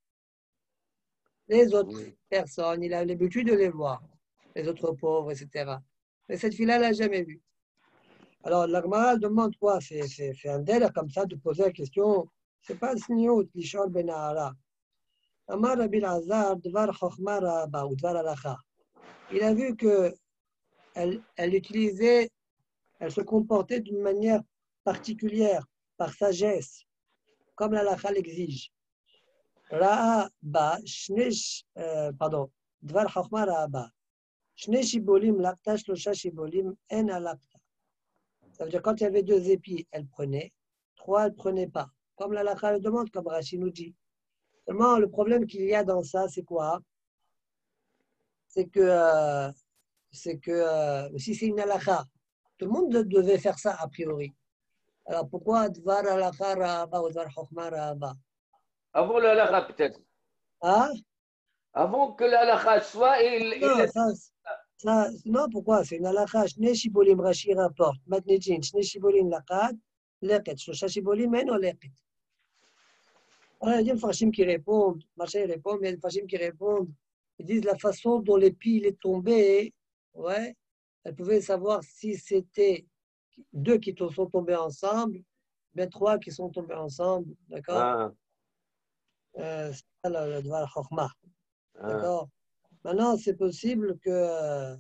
Les autres oui. personnes, il a l'habitude de les voir, les autres pauvres, et cetera. Mais cette fille-là, il ne l'a jamais vue. Alors, l'Agmara demande quoi? C'est, c'est, c'est un délire comme ça de poser la question. Ce n'est pas le sniout, l'ishol benahara. Amar Rabbi Elazar, dvar chokhma raba ou dvar alacha. Il a vu que elle, elle utilisait, elle se comportait d'une manière particulière, par sagesse, comme l'alacha l'exige. Ra'a ba, shnesh, pardon, dvar chokhma raba. Shne shibolim lakta, shlosha shibolim, en alakta. Ça veut dire quand il y avait deux épis, elle prenait, trois, elle ne prenait pas. Comme la lacha le demande, comme Rashi nous dit. Seulement, le problème qu'il y a dans ça, c'est quoi? C'est que, euh, c'est que euh, si c'est une halakha, tout le monde devait faire ça a priori. Alors pourquoi dvar halakha ra'aba ou dvar chokhma ra'aba? Avant la halakha peut-être. Hein? Avant que la halakha soit, il, non, il... Ça, ça, non, pourquoi? C'est une halakha. Shne shibolim, Rashi rapporte. Matnejin, shne shibolim lakat, leket. Shlosha shibolim, en o leket. Alors, il y a des Fashim qui répondent, Marché répond, mais il y a des Fashim qui répondent. Ils disent la façon dont l'épi il est tombé, ouais, elle pouvait savoir si c'était deux qui sont tombés ensemble, bien trois qui sont tombés ensemble, d'accord ah. euh, C'est ça le, le Dvar Chokhma, ah. d'accord Maintenant, c'est possible que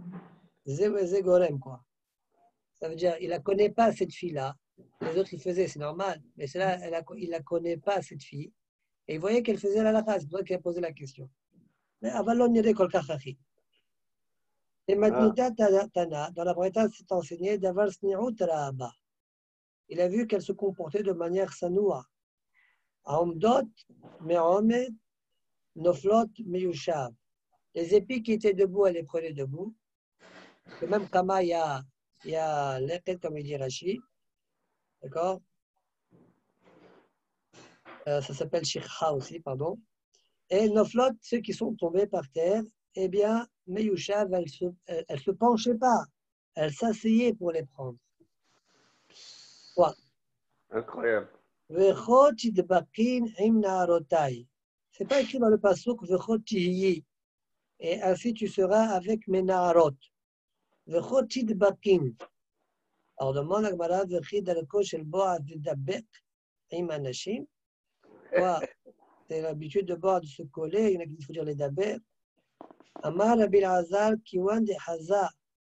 Zégorem, quoi. Ça veut dire, il ne la connaît pas, cette fille-là. Les autres, ils faisaient, c'est normal. Mais là, elle a, il ne la connaît pas, cette fille. Et il voyait qu'elle faisait la halakha, c'est pour ça qu'il a posé la question. Mais Avalon Nire Kol Kachachi. Et Matnita Tana, dans la Bretagne, c'est enseigné d'avoir Sni'ut Ra'aba. Il a vu qu'elle se comportait de manière sanoua. Aomdot, Me'omet, Noflot, Meyushav. Les épis qui étaient debout, elle les prenait debout. Et même Kama, il y a, il y a l'Eket, comme il dit Rashi. D'accord euh, Ça s'appelle Shikha aussi, pardon. Et Noflot, ceux qui sont tombés par terre, eh bien, Meyushav, elle ne se, elle, elle se penchait pas. Elle s'asseyait pour les prendre. Quoi Incroyable. Vechot idbakin im naarotai. C'est pas écrit dans le pasuk Vechot tihi. Et ainsi tu seras avec mes naarot. Vechot idbakin. Alors demande à Gmara Vechid al-ko shel boaz d'idabek im anashim. Quoi C'est l'habitude de boire, de se coller. Il y en a qui disent qu'il faut dire les daber. Amar Rabbi Elazar kiwan de haza.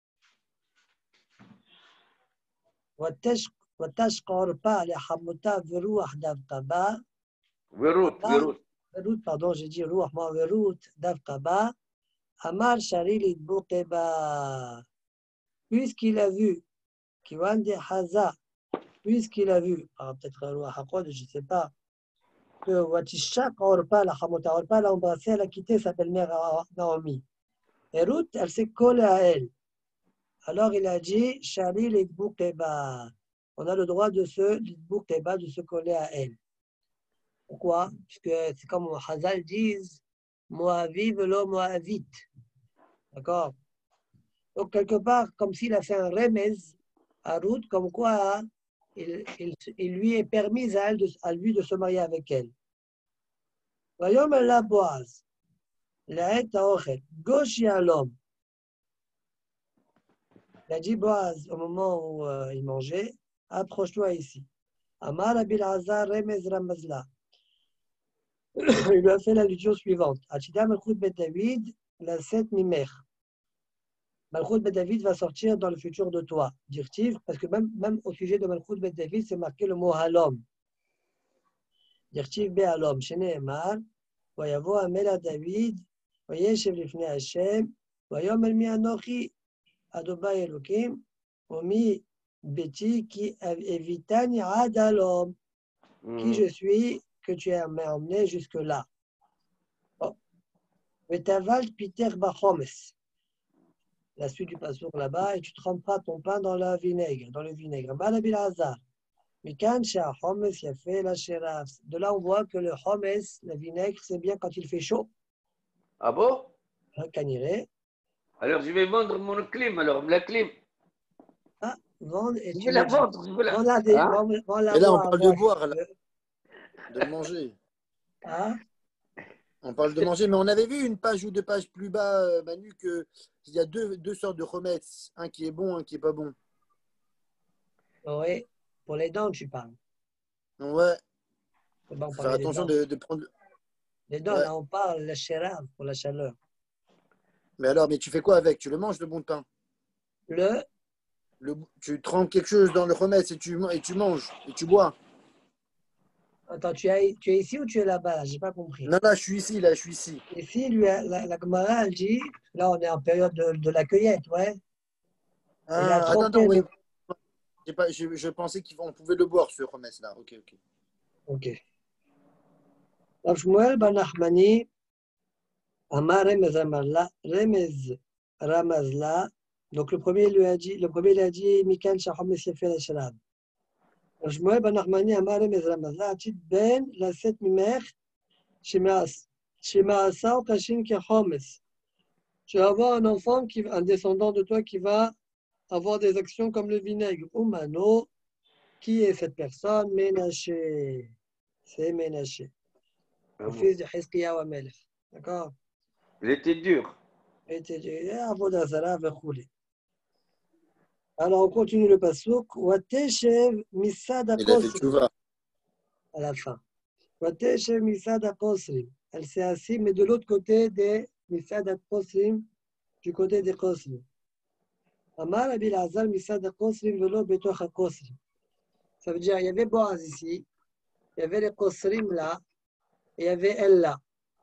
ותשקור בה לחמותה ורוח דווקא בה. ורות, ורות. ורות, pardon, j'ai dit רוח, moi ורות דווקא בה. אמר שרי לדבוק בה. Puisqu'il a vu, kiwan de haza, puisqu'il a vu, peut-être רוח הקודש, je ne sais pas, que ותשק עורפה לחמותה, עורפה l'a embrassé, elle a quitté sa belle-mère Naomi. Et Ruth, elle s'est collée à elle. Alors il a dit, Shari lidbuk eba. On a le droit de se lidbuk eba, de se coller à elle. Pourquoi? Parce que c'est comme Hazal disent, Moavi velo Moavit. D'accord? Donc quelque part, comme s'il a fait un remez à Ruth, comme quoi il, il, il lui est permis à, elle de, à lui de se marier avec elle. Voyons la Boaz. La et aochet. Gauche à l'homme. Il a dit Boaz au moment où euh, il mangeait, approche-toi ici. Amar Rabbi Elazar remez ramazla. Il lui a fait l'allusion suivante. Achida Malchut Bet David, la sept mimech. Malchut Bet David va sortir dans le futur de toi. Dirtiv, parce que même, même au sujet de Malchut Bet David, c'est marqué le mot halom. Dirtiv be halom. Shene Emar, ויבוא המלך דוד, וישב לפני השם, ויאמר מי אנוכי, אדוני אלוקים, ומי ביתי כי הביתני עד הלום, qui je suis que tu m'as emmené jusque-là. Oh. Vetaval piter bachomes. La suite du passour là-bas, et tu tremperas ton pain dans le vinaigre, dans le vinaigre. Balabil Hazar. Mikan shea chomes yafé la shéraf. De là, on voit que le chomes, le vinaigre, c'est bien quand il fait chaud. Ah bon? Caniré. Alors, je vais vendre mon clim, alors, la clim. Ah, vendre et Je tu vais la vendre, je vais la vendre. La hein? vendre, vendre la Et là, on boire, parle de boire, là. De manger. Ah? On parle de manger, mais on avait vu une page ou deux pages plus bas, euh, Manu, qu'il y a deux, deux sortes de remetz, un qui est bon, un qui est pas bon. Oui, pour les dents, tu parles. Ouais. Faut pas en Faut faire parler des attention dents. de, de prendre. Les dents, Ouais. là, on parle la chérave pour la chaleur. Mais alors, mais tu fais quoi avec? Tu le manges, le bon pain? Le, le, Tu trempes quelque chose dans le remetz et tu, et tu manges, et tu bois. attends, tu es, tu es ici ou tu es là-bas? J'ai pas compris. Non, là, je suis ici, là, je suis ici. Ici, lui, la, la Gemara, elle dit, là, on est en période de, de la cueillette, ouais. Ah, Il a attends, trempé attends, oui. le- Pas, je, je pensais qu'on pouvait le boire, ce remetz là. Ok, ok. Ok. Rav Shmuel ben Nachmani, Amar Remez Amarla, Remez Ramazla. Donc, le premier lui a dit, le premier lui a dit, Mikan Shachom Esefel Eshelab. Rav Shmuel ben Nachmani, Amar Remez Ramazla, Atit Ben, la set mimer, Shemas, Shemasa, Kashin Kechomes. Tu vas avoir un enfant, qui, un descendant de toi qui va avoir des actions comme le vinaigre. Umano, qui est cette personne? Ménaché. C'est Ménaché. Ah Le bon. fils de Hizkiyahu Amelech. D'accord? Il était dur. Il était Avodazara Vechouli. Alors on continue le pasouk. Wateshev Misada Il a fait Kosri. tchouva. À la fin. Wateshev Misada Kosri. Elle s'est assise, mais de l'autre côté des Misada Kosri, du côté des Kosri. Amar Abil Azar Misada Kosri velo betocha Kosri. Ça veut dire, il y avait Boaz ici, il y avait les Kosrim là, et il y avait elle là.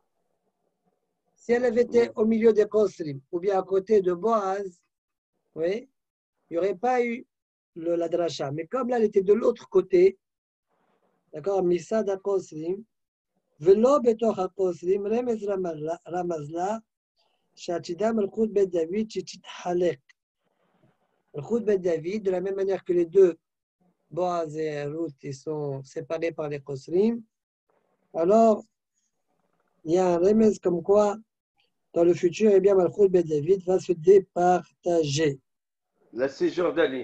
Si elle avait été au milieu des Kosrim, ou bien à côté de Boaz, oui, il n'y aurait pas eu le, la dracha. Mais comme là, elle était de l'autre côté, d'accord, Misada Kosrim, Velo betocha Kosrim, Remez Ramazla, Shatidam al-Khud Bet David, Chichit Halek. Al-Khud Bet David, de la même manière que les deux, Boaz et Ruth, ils sont séparés par les Kosrim. Alors, il y a un remède comme quoi, dans le futur, eh bien, Malchut Ben David va se départager. La Cisjordanie.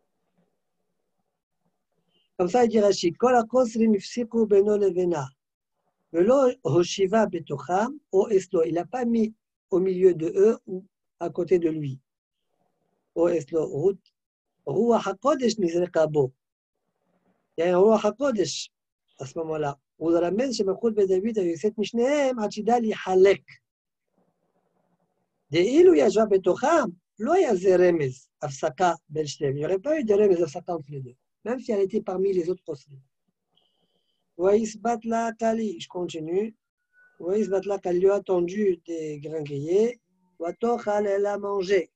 Comme ça, il dit Rashi, Kol ha-kosrim ifsiku beno levena, velo hoshiva betocham, o eslo. Il n'a pas mis au milieu de eux ou à côté de lui. O eslo, ruach ha-kodesh nizreka bo. Il y a un ruach ha-kodesh à ce moment-là. הוא לרמז שמלכות בית דוד היוצאת משניהם עד שידע להיחלק. דאילו ישבה בתוכם, לא היה זה רמז, הפסקה בין שניהם. Il n'y aurait pas eu de רמז, הפסקה entre les deux, même si elle était parmi les autres proselytes. ויסבת לה קלי, je continue. ויסבת לה קלי, lui a tendu des grains grillés, ותאכל elle a mangé.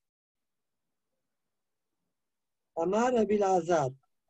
אמר רבי אלעזר,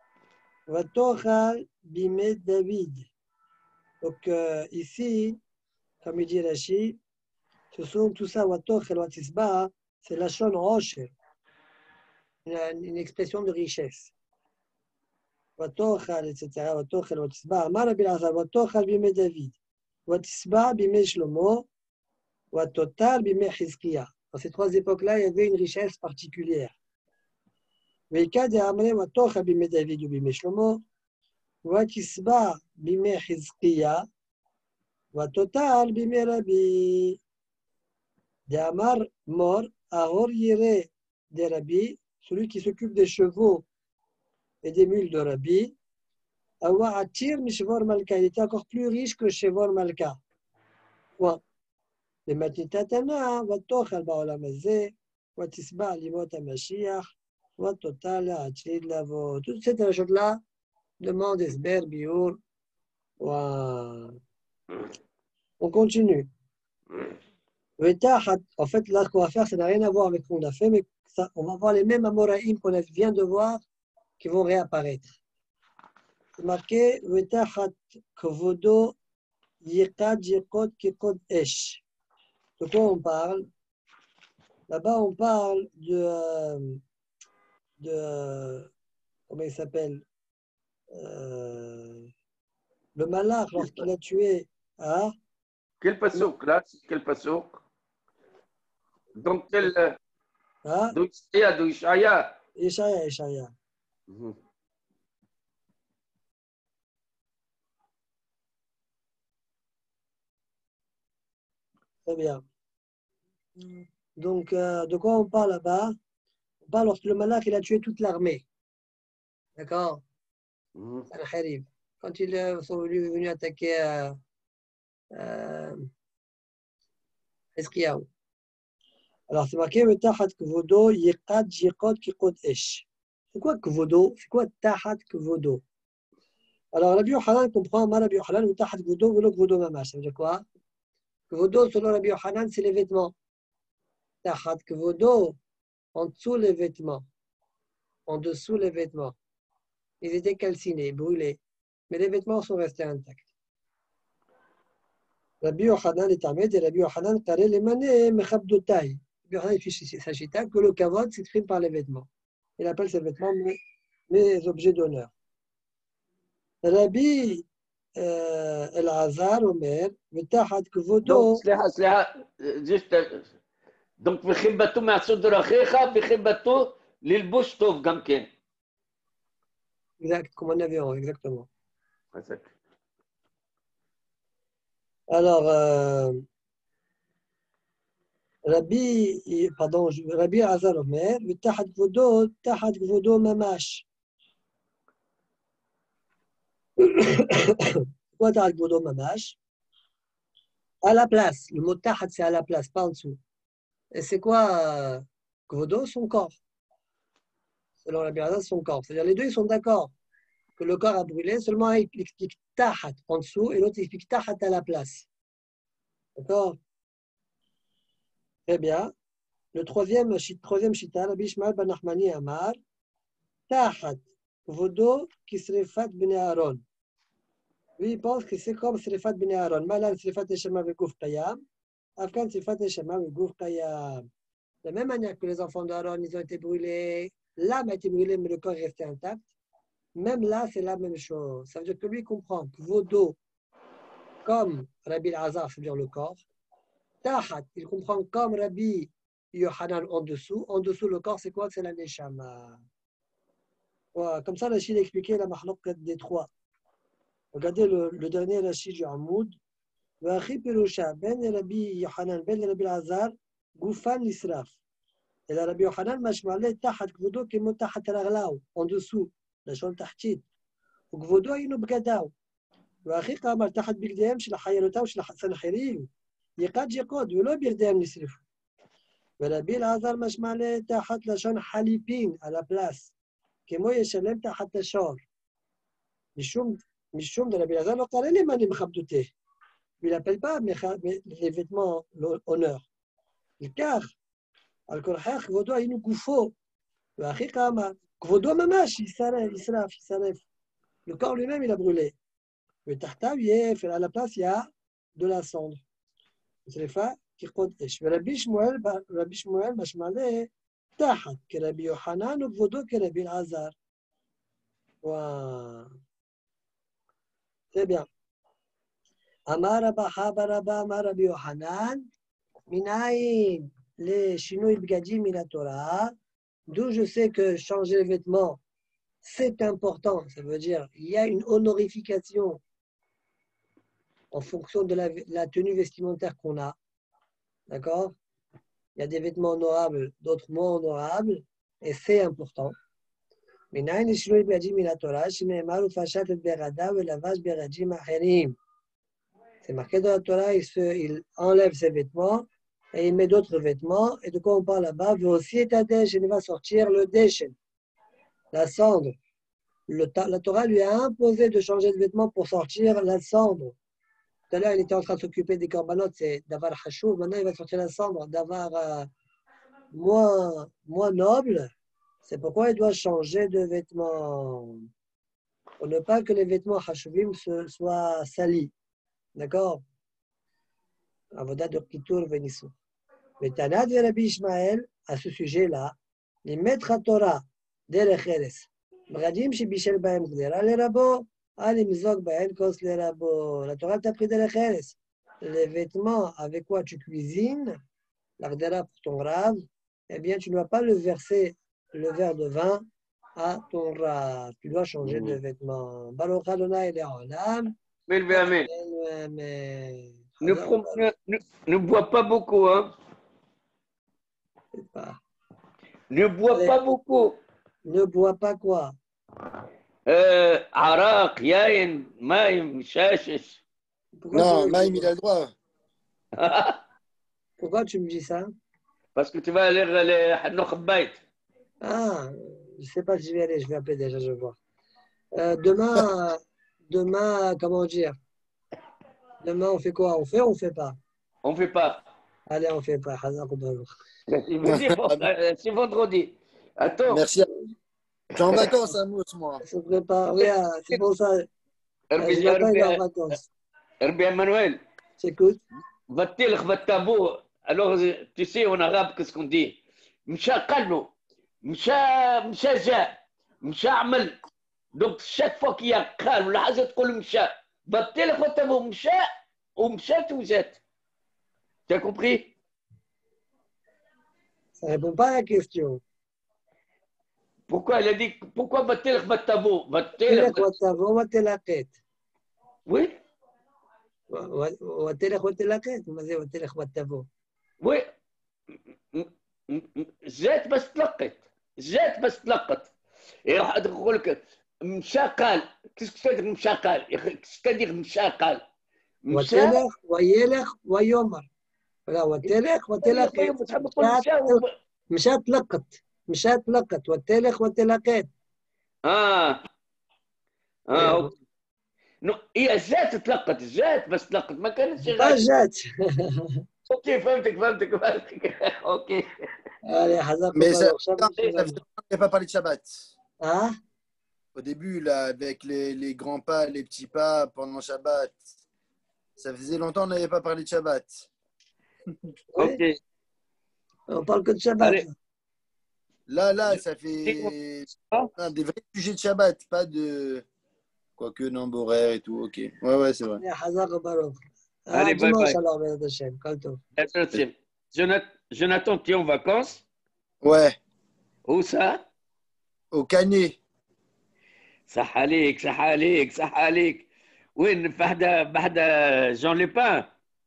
ותאכל בימי דוד. Donc euh, ici, comme il dit Rashi, ce sont tout ça, Watochel, Watisba, c'est la shon rocher, une, une expression de richesse. Watochel, et cetera. Watochel, Watisba, Amar Rabbi Elazar, Watochel bime David, Watisba bime Shlomo, Watotal bime Hizkiya. Dans ces trois époques-là, il y avait une richesse particulière. Veika de Amre, Watochel bime David ou bime Shlomo, Watisba bime Hizkiya, Watotal bime Rabbi. De Amar mort, Ahor Yire de Rabbi, celui qui s'occupe des chevaux et des mules de Rabbi, Awa Atir Mishvor Malka, il était encore plus riche que Shevor Malka. Point. Le Matitatana, Watochal Baolam Azeh, Watisba Limot HaMashiach, Watotal Atrid Lavo. Toutes ces choses-là demandent Esber Biour, ou On continue. En fait, là, ce qu'on va faire, ça n'a rien à voir avec ce qu'on a fait, mais ça, on va voir les mêmes Amoraïm qu'on vient de voir qui vont réapparaître. C'est marqué Vetachat Kvodo Yikad Yikod Kikod Esh. De quoi on parle? Là-bas, on parle de, de. Comment il s'appelle? Euh, le malach, lorsqu'il a tué. Hein? Quel passouk là? Quel passouk? Donc, quel. Hein? D'Ishaya, d'Ishaya. Ishaya, Ishaya. Mhm. Très bien. Donc, euh, de quoi on parle là-bas? On parle lorsque le malach il a tué toute l'armée. D'accord? Mhm. Quand ils euh, sont venus, venus attaquer euh, euh, Eskiaou. Alors, c'est marqué Tahat Kvodo, Yikad, Yikod, Kikod Esh. C'est quoi Kvodo? C'est quoi Tahat Kvodo? Alors, Rabbi Yochanan comprend mal Rabbi Yochanan ou Tahat Kvodo ou le Kvodo Mamash. Ça veut dire quoi? Kvodo, selon Rabbi Yochanan, c'est les vêtements. Tahat Kvodo, en dessous les vêtements. En dessous les vêtements. Ils étaient calcinés, brûlés. Mais les vêtements sont restés intacts. Rabbi Yochanan est Ahmed et Rabbi Yochanan Karel les manées Mechabdotai. Rabbi Yochanan il s'agit que le kavod s'exprime par les vêtements. Il appelle ces vêtements mes, mes objets d'honneur. Rabbi euh, El-Azar Omer, Metahat Kvodo. سلاحة سلاحة juste donc في خبته مع صدر أخيها في خبته للبوش طوف كم كان. Exact, comme en avion, exactement. Alors, euh, Rabbi, pardon, Rabbi Azar Omer, Tahat Kvodo, Tahat Kvodo Mamash. Quoi Tahat Kvodo Mamash? À la place. Le mot Tahat, c'est à la place, pas en dessous. Et c'est quoi Kvodo? Son corps. Selon Rabbi Azar, son corps. C'est-à-dire, les deux, ils sont d'accord que le corps a brûlé, seulement il explique Tahat en dessous et l'autre explique Tahat à la place. D'accord? Très bien. Le troisième, troisième shita, Rabbi Ishmael ben Nachmani Amar, Tahat, Kvodo, Kisrefat ben Aaron. Lui, il pense que c'est comme Srefat ben Aaron. Malan Srefat Eshama Vegouf Kayam, Afghan Srefat Eshama Vegouf Kayam. De la même manière que les enfants d'Aaron, ils ont été brûlés, l'âme a été brûlée, mais le corps est resté intact. Même là, c'est la même chose. Ça veut dire que lui comprend Kvodo, comme Rabbi Azar, c'est-à-dire le corps. Tahat, il comprend comme Rabbi Yohanan en dessous. En dessous, le corps, c'est quoi? C'est la Neshama. Voilà. Comme ça, Rachid a expliqué la mahlok des trois. Regardez le, le dernier Rachid du Hamoud. V'achi Pirusha, ben Rabbi Yohanan, ben Rabbi Azar, Goufan l'Israf. Et la Rabbi Yohanan, mashmalé, Tahat Kvodo, kemo Tahat Raglaou, en dessous, la chol Tahtit. Kvodo, inu Bgadaou. V'achi Kamar, Tahat Bigdem, shel Hayalotaou, shel Sanchirim. يقاد يقود ولو بيردهم يسرفوا وربي العذر مش معناه تحت لشان حليبين على بلاس كمو يشلم تحت الشار مشوم مشوم de ربي العذر قال لي ماني مخبطته il l'appelle pas mais les vêtements l'honneur الكاخ الكرحاخ كفودو ينو كفو واخي قام كفودو مماش يسرف يسرف يسرف le corps lui-même il a brûlé mais تحتها يفر à la place il y a de la cendre. שרפה כחוד אש. ורבי שמואל, רבי שמואל משמעלה תחת כרבי יוחנן וכבודו כרבי אלעזר. וואו. זה bien. אמר רבא חבא רבא אמר רבי יוחנן, מנין לשינוי בגדים מן התורה, d'où je sais que changer les vêtements, c'est important. Ça veut dire il y a une honorification en fonction de la, la tenue vestimentaire qu'on a. D'accord? Il y a des vêtements honorables, d'autres moins honorables, et c'est important. C'est marqué dans la Torah, il, se, il enlève ses vêtements et il met d'autres vêtements. Et de quoi on parle là-bas? Aussi est à Desh, il va sortir le Deshen, la cendre. Le, la Torah lui a imposé de changer de vêtements pour sortir la cendre. Tout à l'heure, il était en train de s'occuper des corbanotes, c'est d'avoir hachou. Maintenant, il va sortir la cendre, d'avoir euh, moins, moins noble. C'est pourquoi il doit changer de vêtements. Pour ne pas que les vêtements hachuvim soient salis. D'accord? Avodat de Kitour Venissou. Mais Tanad et Rabbi Ishmael, à ce sujet-là, les maîtres à Torah, derech eres. Bradim shebishel bahem gdera le rabo, ali mizog bahem kos le rabo. La Torah t'a pris derech eres. Les vêtements avec quoi tu cuisines, la gdera pour ton rave, eh bien, tu ne dois pas le verser, le verre de vin, à ton rave. Tu dois changer de vêtements. Baruch Adonai le'olam. Amen. Amen. Ne, ne, ne, ne bois pas beaucoup, hein. Pas. Ne bois Allez. pas beaucoup. Ne bois pas quoi? Euh, arak, yain, maïm, chachish. Non, Maïm, il a le droit. Pourquoi tu me dis ça? Parce que tu vas aller à Hanokh. Ah, je ne sais pas si je vais aller, je vais appeler déjà, je vois. Euh, demain, demain, comment dire? Demain, on fait quoi? On fait ou on ne fait pas? On ne fait pas. Allez, on ne fait pas. C'est vendredi. Attends. Merci. Je suis en vacances à Mousse, moi. Se prépare. Oui, c'est pour ça. Herbie, Ce matin, il est en vacances. Herbie Emmanuel. J'écoute. Va-t-il, va-t-tabou. Alors, tu sais, en arabe, qu'est-ce qu'on dit? Mcha qalno. Mcha, mcha ja. Mcha amal. Donc, chaque fois qu'il y a qalno, la haja tqoul mcha. Va-t-il, va-t-tabou. Mcha ou mcha tu jet. Tu as compris? Ça ne répond pas à la question. Pourquoi il a dit, pourquoi va-t-il, va-t-tabou? Va-t-il, va-t-tabou, va-t-il la quête? Oui. va-t-il, va-t-il la quête? Va-t-il, va-t-tabou. Oui. جات بس تلقت جات بس تلقت واحد يقول لك مشى قال كيف تدير مشى قال يا اخي كيف تدير مشى قال مشى ويلخ ويمر لا وتلخ وتلقت مشى تلقت مشى تلقت وتلخ وتلقت اه اه نو هي جات تلقت جات بس تلقت ما كانتش غير جات اوكي فهمتك فهمتك فهمتك اوكي Allez, Hazak, mais ça n'a pas parlé de Shabbat. Hein? Au début, là, avec les, les grands pas, les petits pas pendant Shabbat, ça faisait longtemps qu'on n'avait pas parlé de Shabbat. Ok. Oui. On parle que de Shabbat. Allez. Là, là, ça fait ah, des vrais sujets de Shabbat, pas de quoique nombre horaire et tout. Ok. Ouais, ouais, c'est vrai. Allez, Hazak, Barouk. Allez, bye bye. Jonathan, Jonathan, tu es en vacances? Ouais. Où ça? Au Canet. صح عليك صح عليك صح عليك. وين بحدا بحدا Jean Lépin?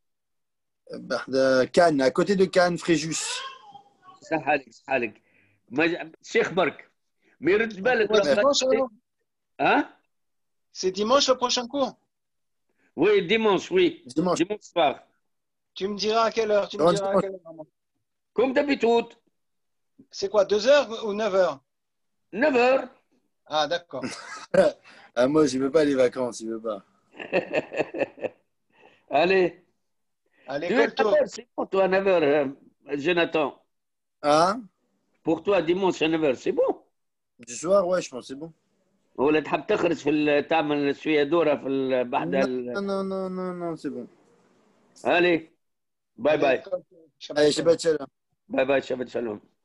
بحدا Cannes, à côté de Cannes, Fréjus. صح عليك صح عليك. شيخ برك. ما يردش بالك. Hein? C'est dimanche le prochain cours? Oui, dimanche, oui. Dimanche. Dimanche soir. Tu me diras à quelle heure? Tu me diras à quelle heure? Comme d'habitude. C'est quoi, deux heures ou neuf heures? neuf heures. Ah, d'accord. Ah, moi, je ne veux pas les vacances, je ne veux pas. Allez. Allez, tu es c'est pour toi, neuf heures, Jonathan. Hein? Pour toi, dimanche à neuf heures, c'est bon? Du soir, ouais, je pense, c'est bon. ولا تحب تخرج في تعمل شويه دوره في بعد non non non non non c'est bon. Allez, bye bye. Allez, Shabbat Shalom. Bye bye, Shabbat Shalom.